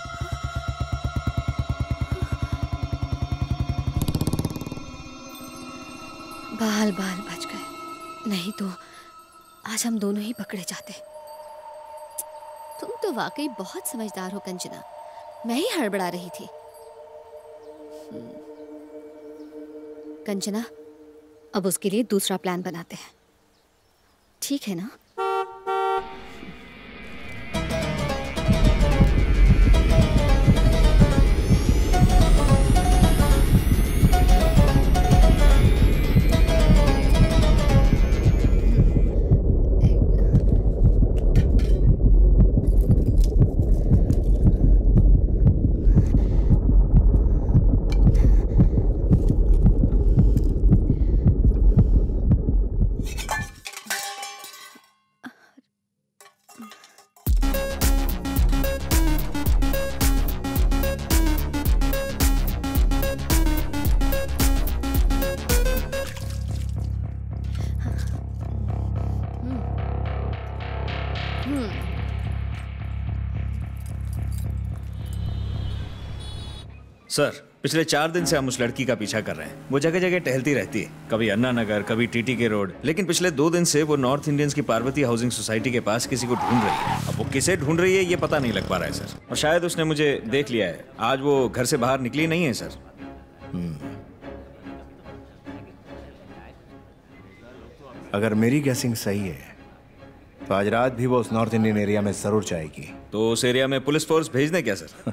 बाल बाल बच गए, नहीं तो आज हम दोनों ही पकड़े जाते। तुम तो वाकई बहुत समझदार हो कंचना, मैं ही हड़बड़ा रही थी। कंचना, अब उसके लिए दूसरा प्लान बनाते हैं, ठीक है ना? सर, पिछले 4 दिन से हम उस लड़की का पीछा कर रहे हैं। वो जगह जगह टहलती रहती है, कभी अन्ना नगर, कभी टीटी के रोड, लेकिन पिछले 2 दिन से वो नॉर्थ इंडियंस की पार्वती हाउसिंग सोसाइटी के पास किसी को ढूंढ रही है। अब वो किसे ढूंढ रही है ये पता नहीं लग पा रहा है सर, और शायद उसने मुझे देख लिया है। आज वो घर से बाहर निकली नहीं है सर। अगर मेरी गैसिंग सही है तो आज रात भी वो उस नॉर्थ इंडियन एरिया में जरूर जाएगी। तो उस एरिया में पुलिस फोर्स भेज दें क्या सर?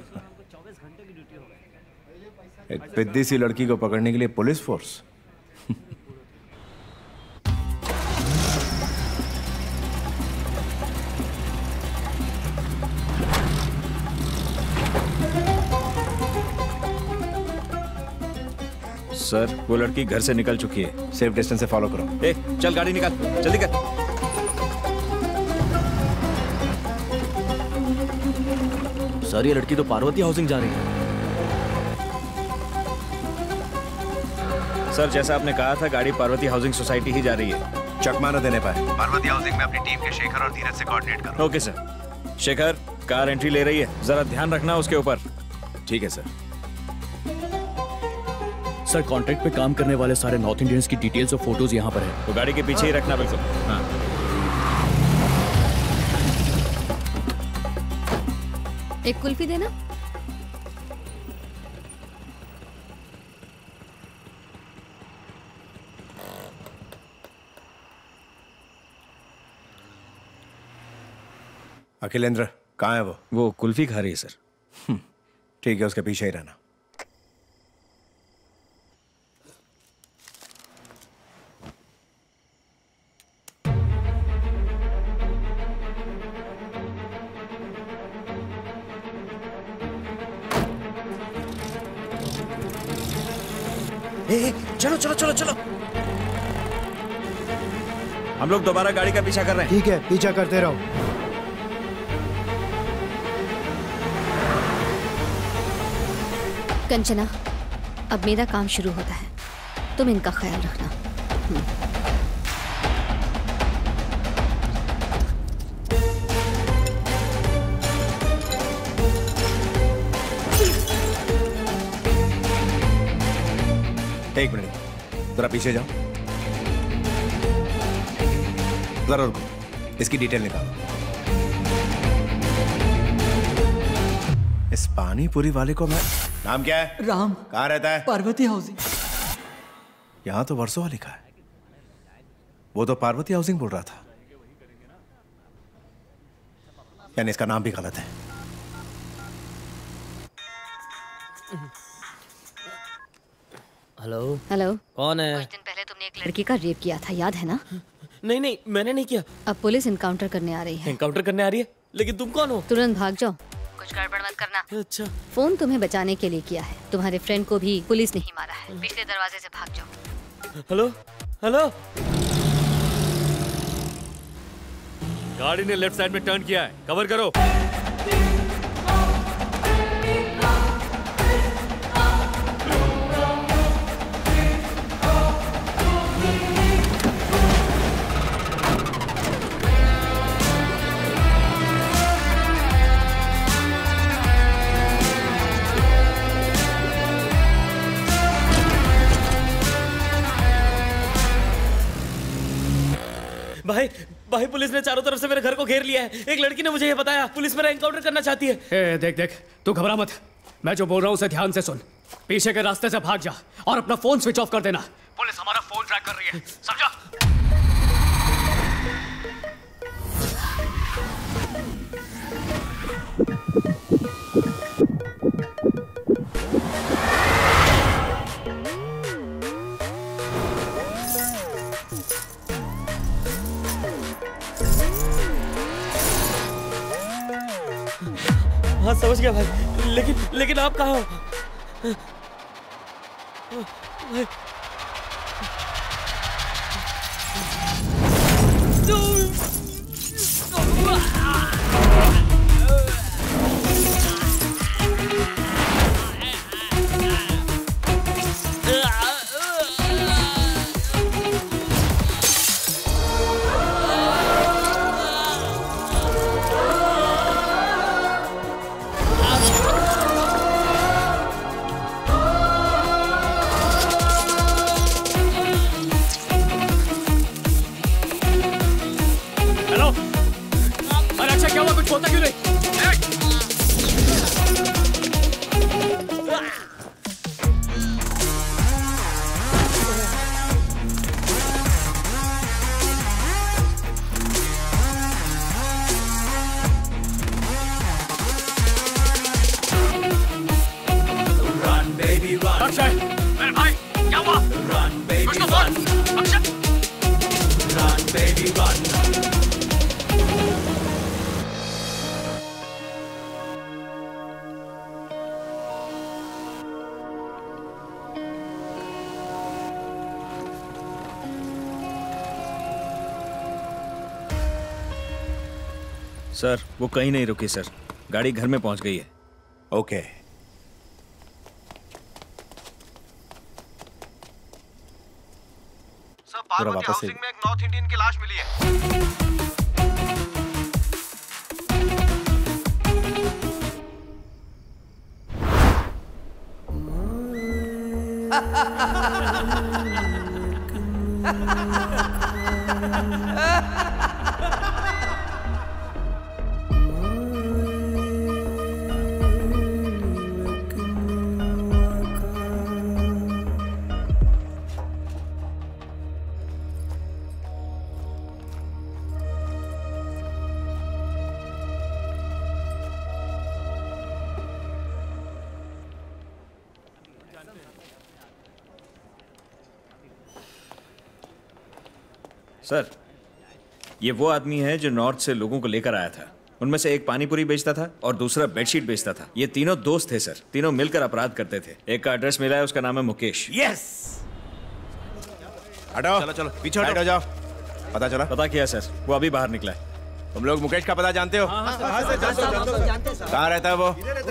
एक पिद्दी सी लड़की को पकड़ने के लिए पुलिस फोर्स? सर वो लड़की घर से निकल चुकी है। सेफ डिस्टेंस से फॉलो करो। ए, चल गाड़ी निकाल, जल्दी कर। सर ये लड़की तो पार्वती हाउसिंग जा रही है। सर जैसा आपने कहा था गाड़ी पार्वती हाउसिंग सोसाइटी ही जा रही है। चकमा न देने पाए। पार्वती हाउसिंग में अपनी टीम के शेखर और धीरज से कोऑर्डिनेट करो। Okay sir. Shekhar car entry ले रही है, जरा ध्यान रखना उसके ऊपर। ठीक है सर। सर कॉन्ट्रैक्ट पे काम करने वाले सारे नॉर्थ इंडियंस की डिटेल्स और फोटोज यहाँ पर है। तो गाड़ी के पीछे ही रखना बिल्कुल। हाँ। एक कुल्फी देना। अखिलेंद्र कहाँ है वो? वो कुल्फी खा रही है सर। ठीक है, उसके पीछे ही रहना। चलो चलो चलो चलो। हम लोग दोबारा गाड़ी का पीछा कर रहे हैं। ठीक है, पीछा करते रहो। कंचना, अब मेरा काम शुरू होता है, तुम इनका ख्याल रखना। एक मिनट, जरा पीछे जाओ। जरा रुको, इसकी डिटेल निकालो। इस पानी पूरी वाले को मैं... नाम क्या है? राम। कहाँ रहता है? पार्वती हाउसिंग। यहाँ तो वर्सोवा लिखा है। वो तो पार्वती हाउसिंग बोल रहा था, यानी इसका नाम भी गलत है। हेलो। हेलो। कौन है? कुछ दिन पहले तुमने एक लड़की का रेप किया था, याद है ना? नहीं नहीं, मैंने नहीं किया। अब पुलिस इनकाउंटर करने आ रही है। एनकाउंटर करने आ रही है? लेकिन तुम कौन हो? तुरंत भाग जाओ, कुछ गड़बड़ मत करना। अच्छा। फोन तुम्हें बचाने के लिए किया है, तुम्हारे फ्रेंड को भी पुलिस ने ही मारा है। पिछले दरवाजे से भाग जाओ। Hello hello. गाड़ी ने लेफ्ट साइड में टर्न किया है, कवर करो। भाई भाई, पुलिस ने चारों तरफ से मेरे घर को घेर लिया है। एक लड़की ने मुझे ये बताया, पुलिस मेरा एनकाउंटर करना चाहती है। ए, देख देख, तू घबरा मत। मैं जो बोल रहा हूँ उसे ध्यान से सुन। पीछे के रास्ते से भाग जा और अपना फोन स्विच ऑफ कर देना। पुलिस हमारा फोन ट्रैक कर रही है, समझा? हाँ समझ गया भाई, लेकिन आप कहाँ हो? अक्षय, मेरे भाई, क्या हुआ? कुछ तो बोल, Akshay. Run, baby, run. Sir, वो कहीं नहीं रुकी सर। गाड़ी घर में पहुंच गई है। ओके। सर, पार्वती हाउसिंग में एक नॉर्थ इंडियन की लाश मिली है। सर, ये वो आदमी है जो नॉर्थ से लोगों को लेकर आया था। उनमें से एक पानीपुरी बेचता था और दूसरा बेडशीट बेचता था। ये तीनों दोस्त थे सर। तीनों मिलकर अपराध करते थे। एक का एड्रेस मिला है, उसका नाम है मुकेश। यस। हटाओ, चलो चलो पीछे हटो, जाओ। पता चला? पता किया सर, वो अभी बाहर निकला है। तुम लोग मुकेश का पता जानते हो? कहाँ रहता है वो?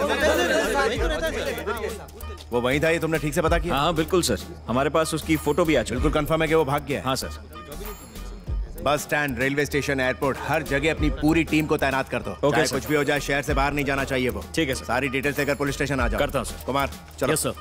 वो वहीं था, ये तुमने ठीक से पता किया? हाँ बिल्कुल सर, हमारे पास उसकी फोटो भी आ चुकी। बिल्कुल कंफर्म है कि वो भाग गया है? हाँ sir. Bus stand, railway station, airport, हर जगह अपनी पूरी टीम को तैनात कर दो। चाहे कुछ भी हो जाए, शहर से बाहर नहीं जाना चाहिए वो। ठीक है सर। सारी डिटेल्स लेकर पुलिस स्टेशन आ जाओ। करता हूँ सर। कुमार चलो। Yes sir.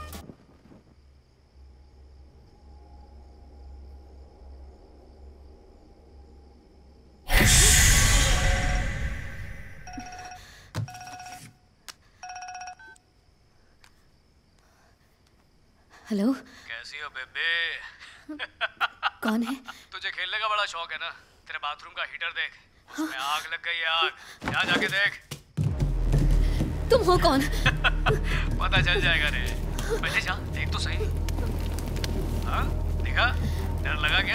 हेलो। कैसी हो बेबे? कौन है? तुझे खेलने का बड़ा शौक है ना? तेरे बाथरूम का हीटर देख, उसमें आग लग गई है। आग, जा जाके देख। तुम हो कौन? पता चल जाएगा रे। पहले जा, देख तो सही। हाँ, देखा? डर लगा क्या?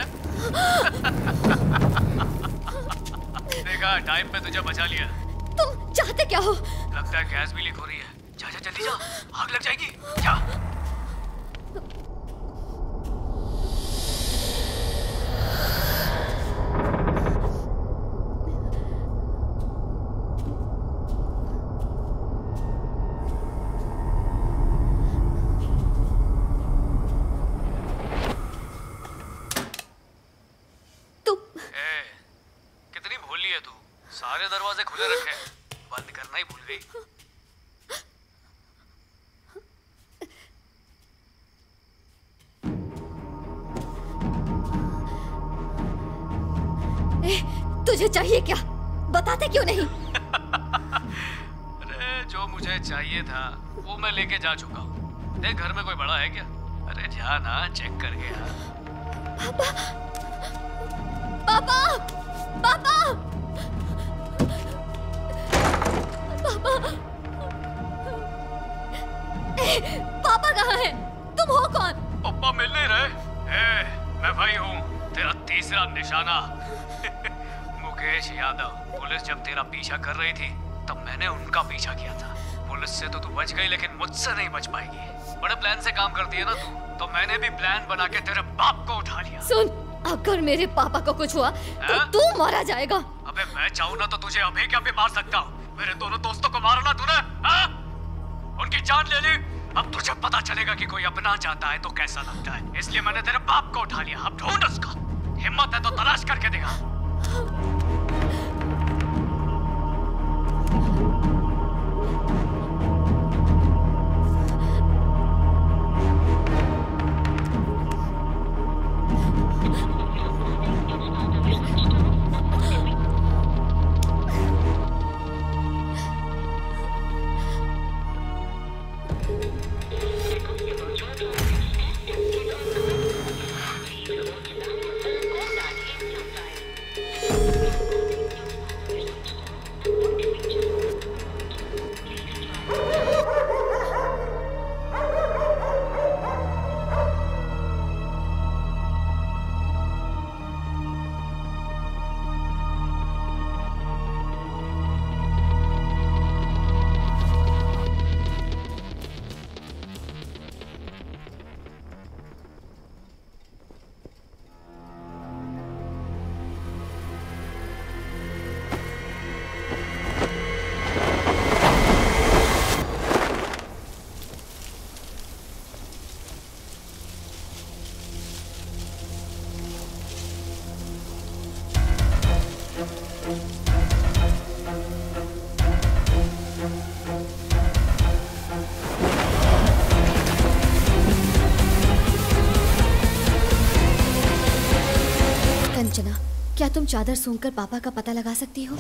देखा, टाइम पे तुझे बचा लिया। तुम चाहते क्या हो? लगता है गैस भी लीक हो रही है। जा जा जल्दी जा, आग लग जाएगी। जा। सारे दरवाजे खुले रखे, बंद करना ही भूल गई। तुझे चाहिए क्या? बताते क्यों नहीं? अरे जो मुझे चाहिए था वो मैं लेके जा चुका हूँ। देख, घर में कोई बड़ा है क्या? अरे जा ना, चेक करके आ। पापा! पापा! पापा! पापा कहाँ है? तुम हो कौन? पापा मिल नहीं रहे। मैं भाई हूँ, तेरा तीसरा निशाना। मुकेश यादव। पुलिस जब तेरा पीछा कर रही थी तब मैंने उनका पीछा किया था। पुलिस से तो तू बच गई, लेकिन मुझसे नहीं बच पाएगी। बड़े प्लान से काम करती है ना तू, तो मैंने भी प्लान बना के तेरे बाप को उठा लिया। सुन, अगर मेरे पापा को कुछ हुआ तो तू मारा जाएगा। अबे मैं चाहूँ ना तो तुझे अभी क्या भी मार सकता हूँ। मेरे दोनों दोस्तों को मारा ना तूने, हाँ? उनकी जान ले ली। अब तुझे पता चलेगा कि कोई अपना चाहता है तो कैसा लगता है। इसलिए मैंने तेरे बाप को उठा लिया। अब ढूंढ उसका, हिम्मत है तो तलाश करके दिखा। क्या तुम चादर सूंघकर पापा का पता लगा सकती हो?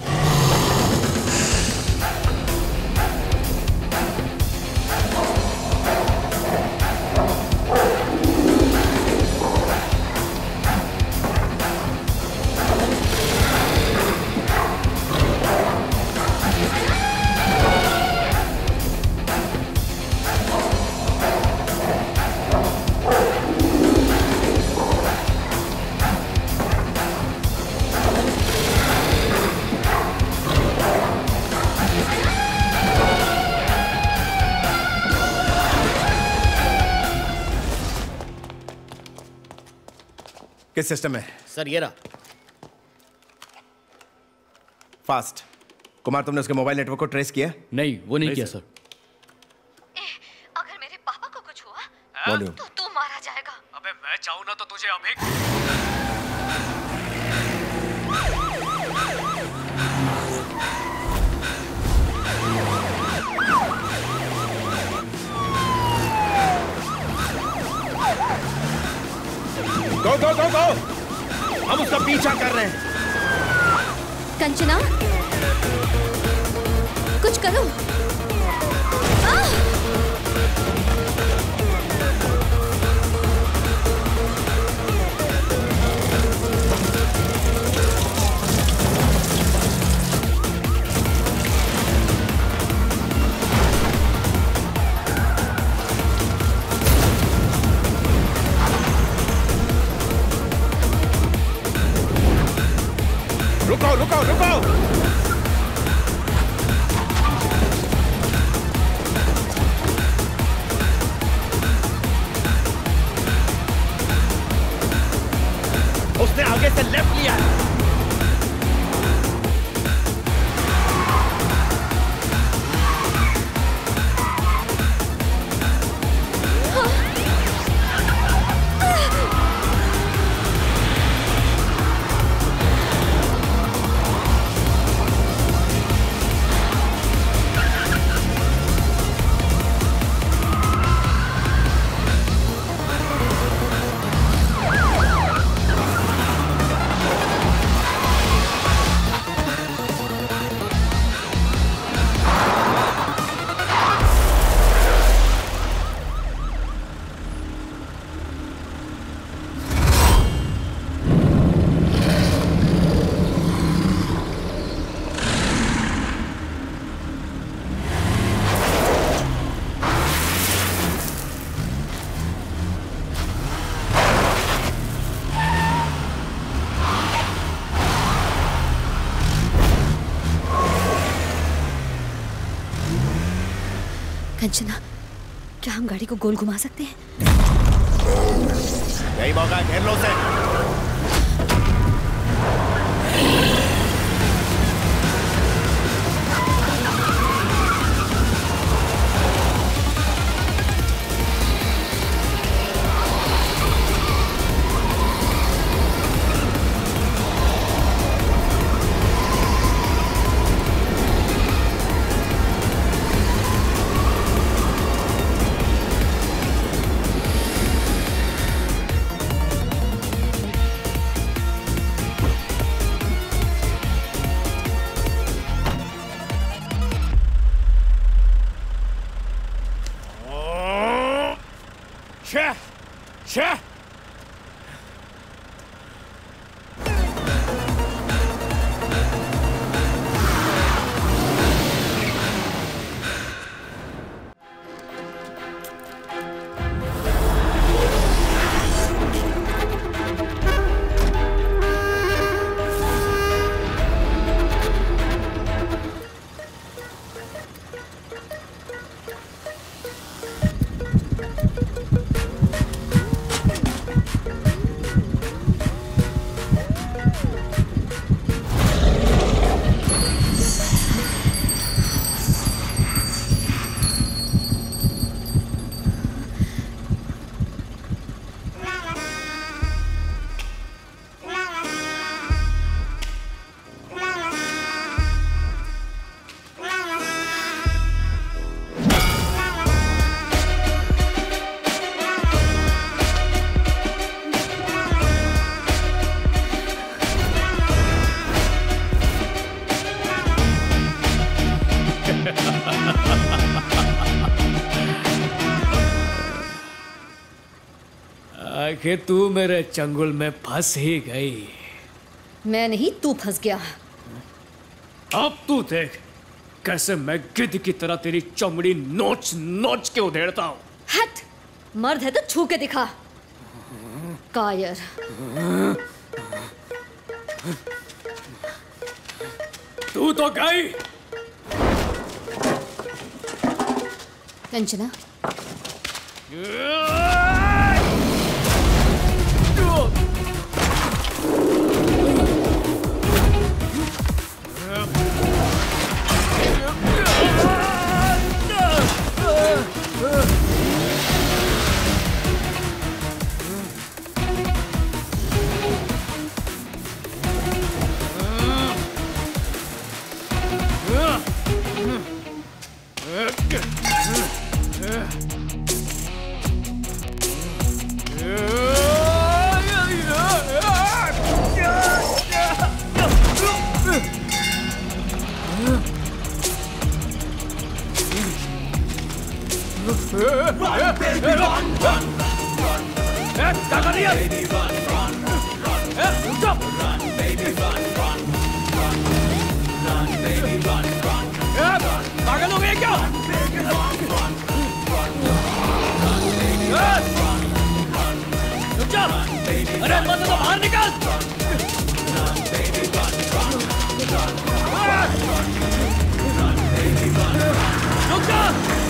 किस सिस्टम में? सर ये रहा। फास्ट। कुमार, तुमने उसके मोबाइल नेटवर्क को ट्रेस किया? नहीं, वो नहीं किया सर। अगर मेरे पापा को कुछ हुआ वॉल्यूम। तो तू मारा जाएगा। अबे मैं चाहूँ ना तो तुझे अभी गो गो गो गो! हम उसका पीछा कर रहे हैं। कंचना, कुछ करो। रुको रुको रुको! उसने आगे से लेफ्ट लिया। कंचना, क्या हम गाड़ी को गोल घुमा सकते हैं? यही मौका, घेर लो उसे। कि तू मेरे चंगुल में फंस ही गई। मैं नहीं, तू फंस गया। अब तू देख कैसे मैं गिद्ध की तरह तेरी चमड़ी नोच नोच के उधेड़ता हूँ। हट, मर्द है तो छू के दिखा। कायर। तू तो गई। कंचना, पागल हो गए क्या? अरे मत तो बाहर निकल। रुक जा।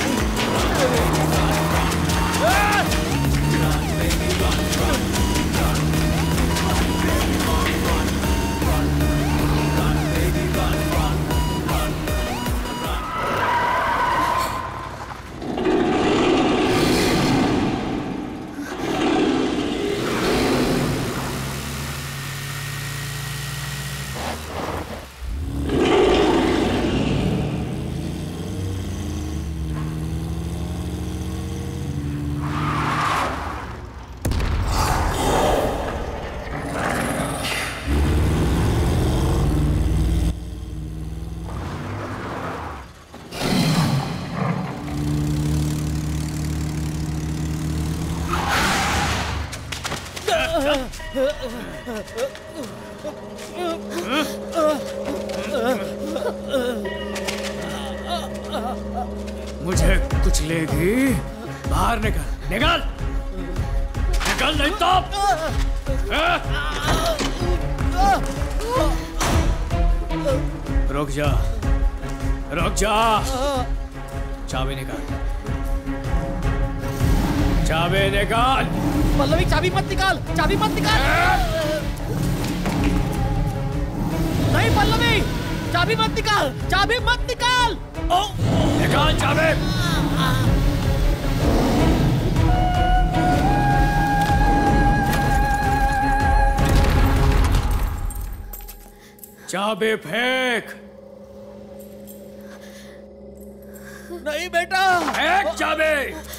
मुझे कुछ लेगी? बाहर निकल, निकल, निकल नहीं तो। रुक जा, रुक जा। चाबी निकाल, चाबी निकाल। पल्लवी चाबी मत निकाल, चाबी मत निकाल। नहीं पल्लवी, चाबी मत निकाल, चाबी मत निकाल। निकाल चाबी। चाबी फेंक। नहीं बेटा, फेंक चाबी।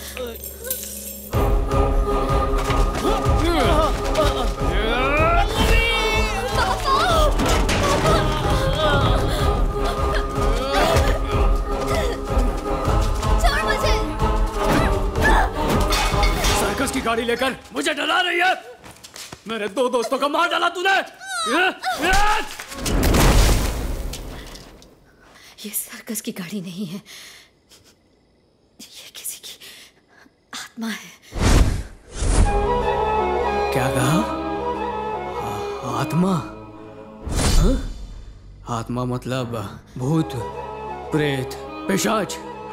सर्कस की गाड़ी लेकर मुझे डरा रही है। मेरे दो दोस्तों को मार डाला तूने। ये सर्कस की गाड़ी नहीं है, ये किसी की आत्मा है। क्या कहा? आत्मा? हाँ? आत्मा मतलब भूत, प्रेत, पिशाच।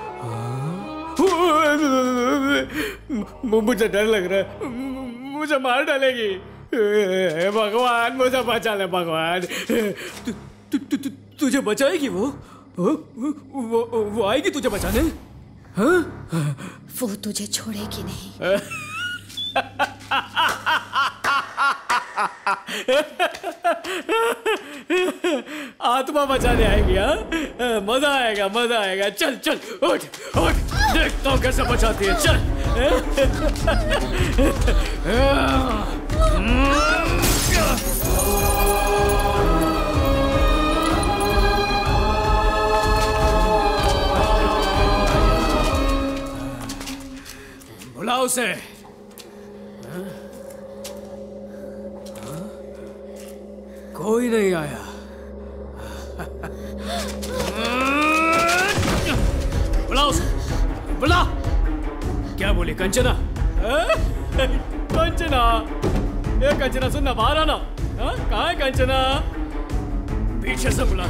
मुझे डर लग रहा है, मुझे मार डालेगी। भगवान मुझे बचा ले भगवान। तुझे बचाएगी वो आएगी तुझे बचाने। हाँ? वो तुझे छोड़ेगी नहीं। आत्मा बचाने आएगी। हाँ, मजा आएगा, मजा आएगा। चल चल, उठ उठ, देखता हूँ कैसे बचाती है। चल। बुला उसे। कोई नहीं आया। बुलाओ उसे, बुला। क्या बोली कंचना? कंचना, ये कंचना सुनना, बाहर आना। कहाँ है कंचना? पीछे से बुला।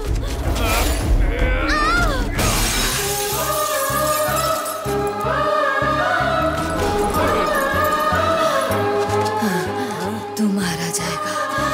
तू मारा जाएगा।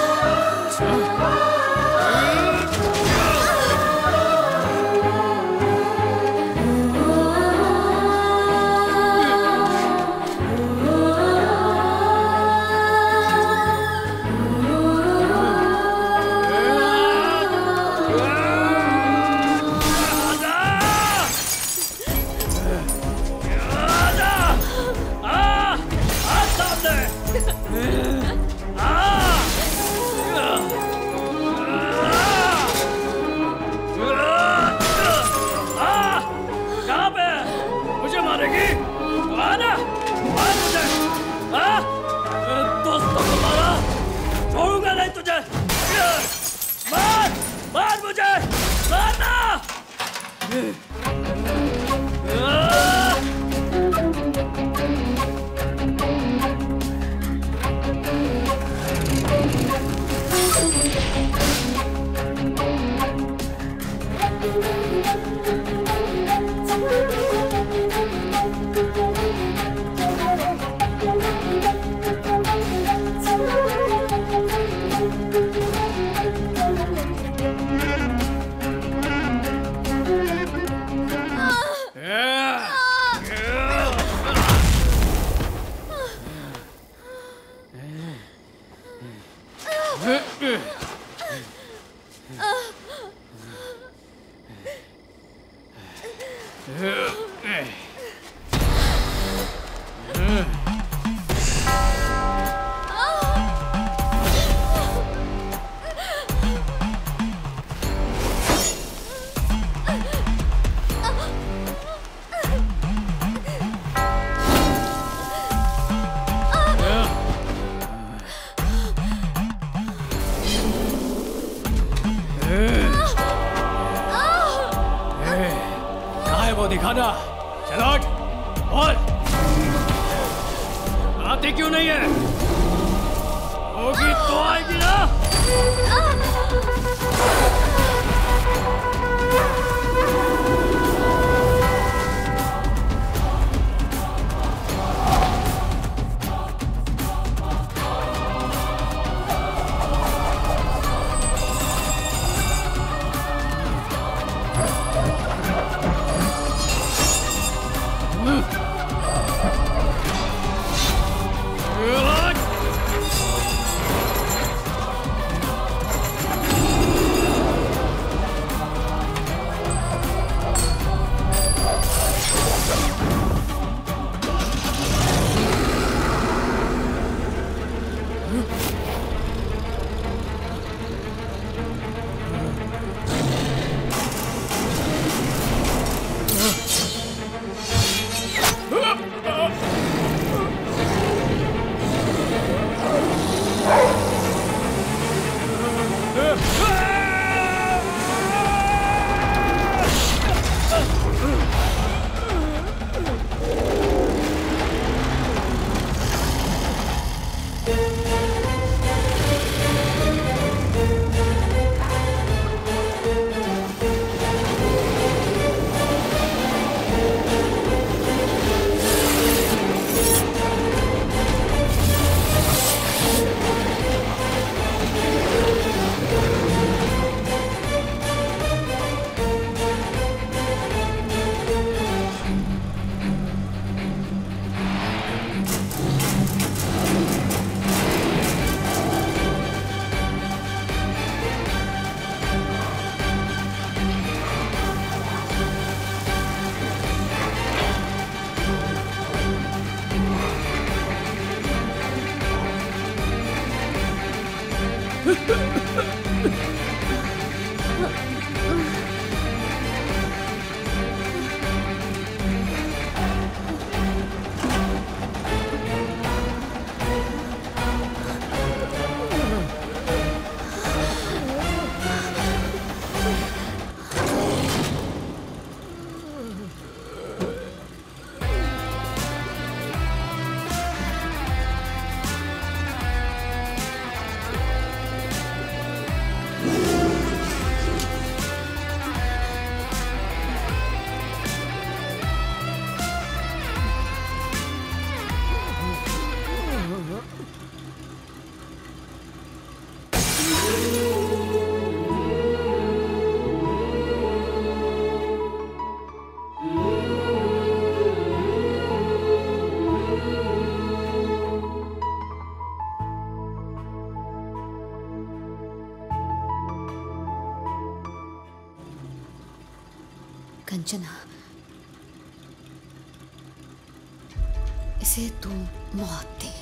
दिखाना, चलो और आते क्यों नहीं है? होगी तो आएगी ना। कंचना, इसे तू मौत दे।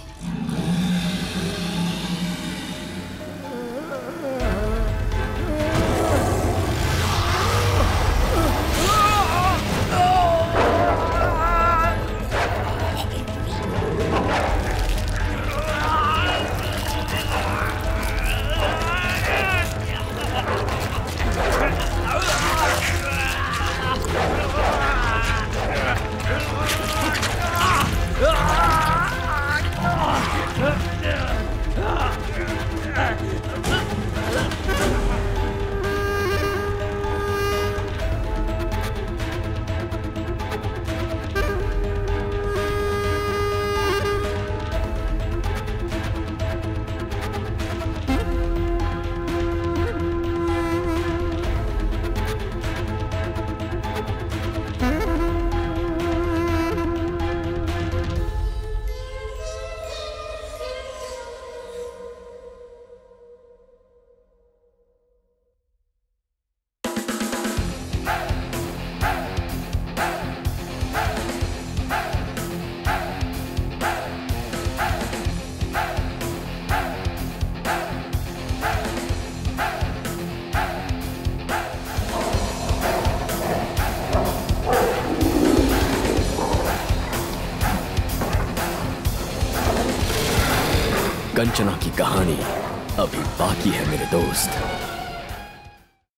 कंचना की कहानी अभी बाकी है मेरे दोस्त।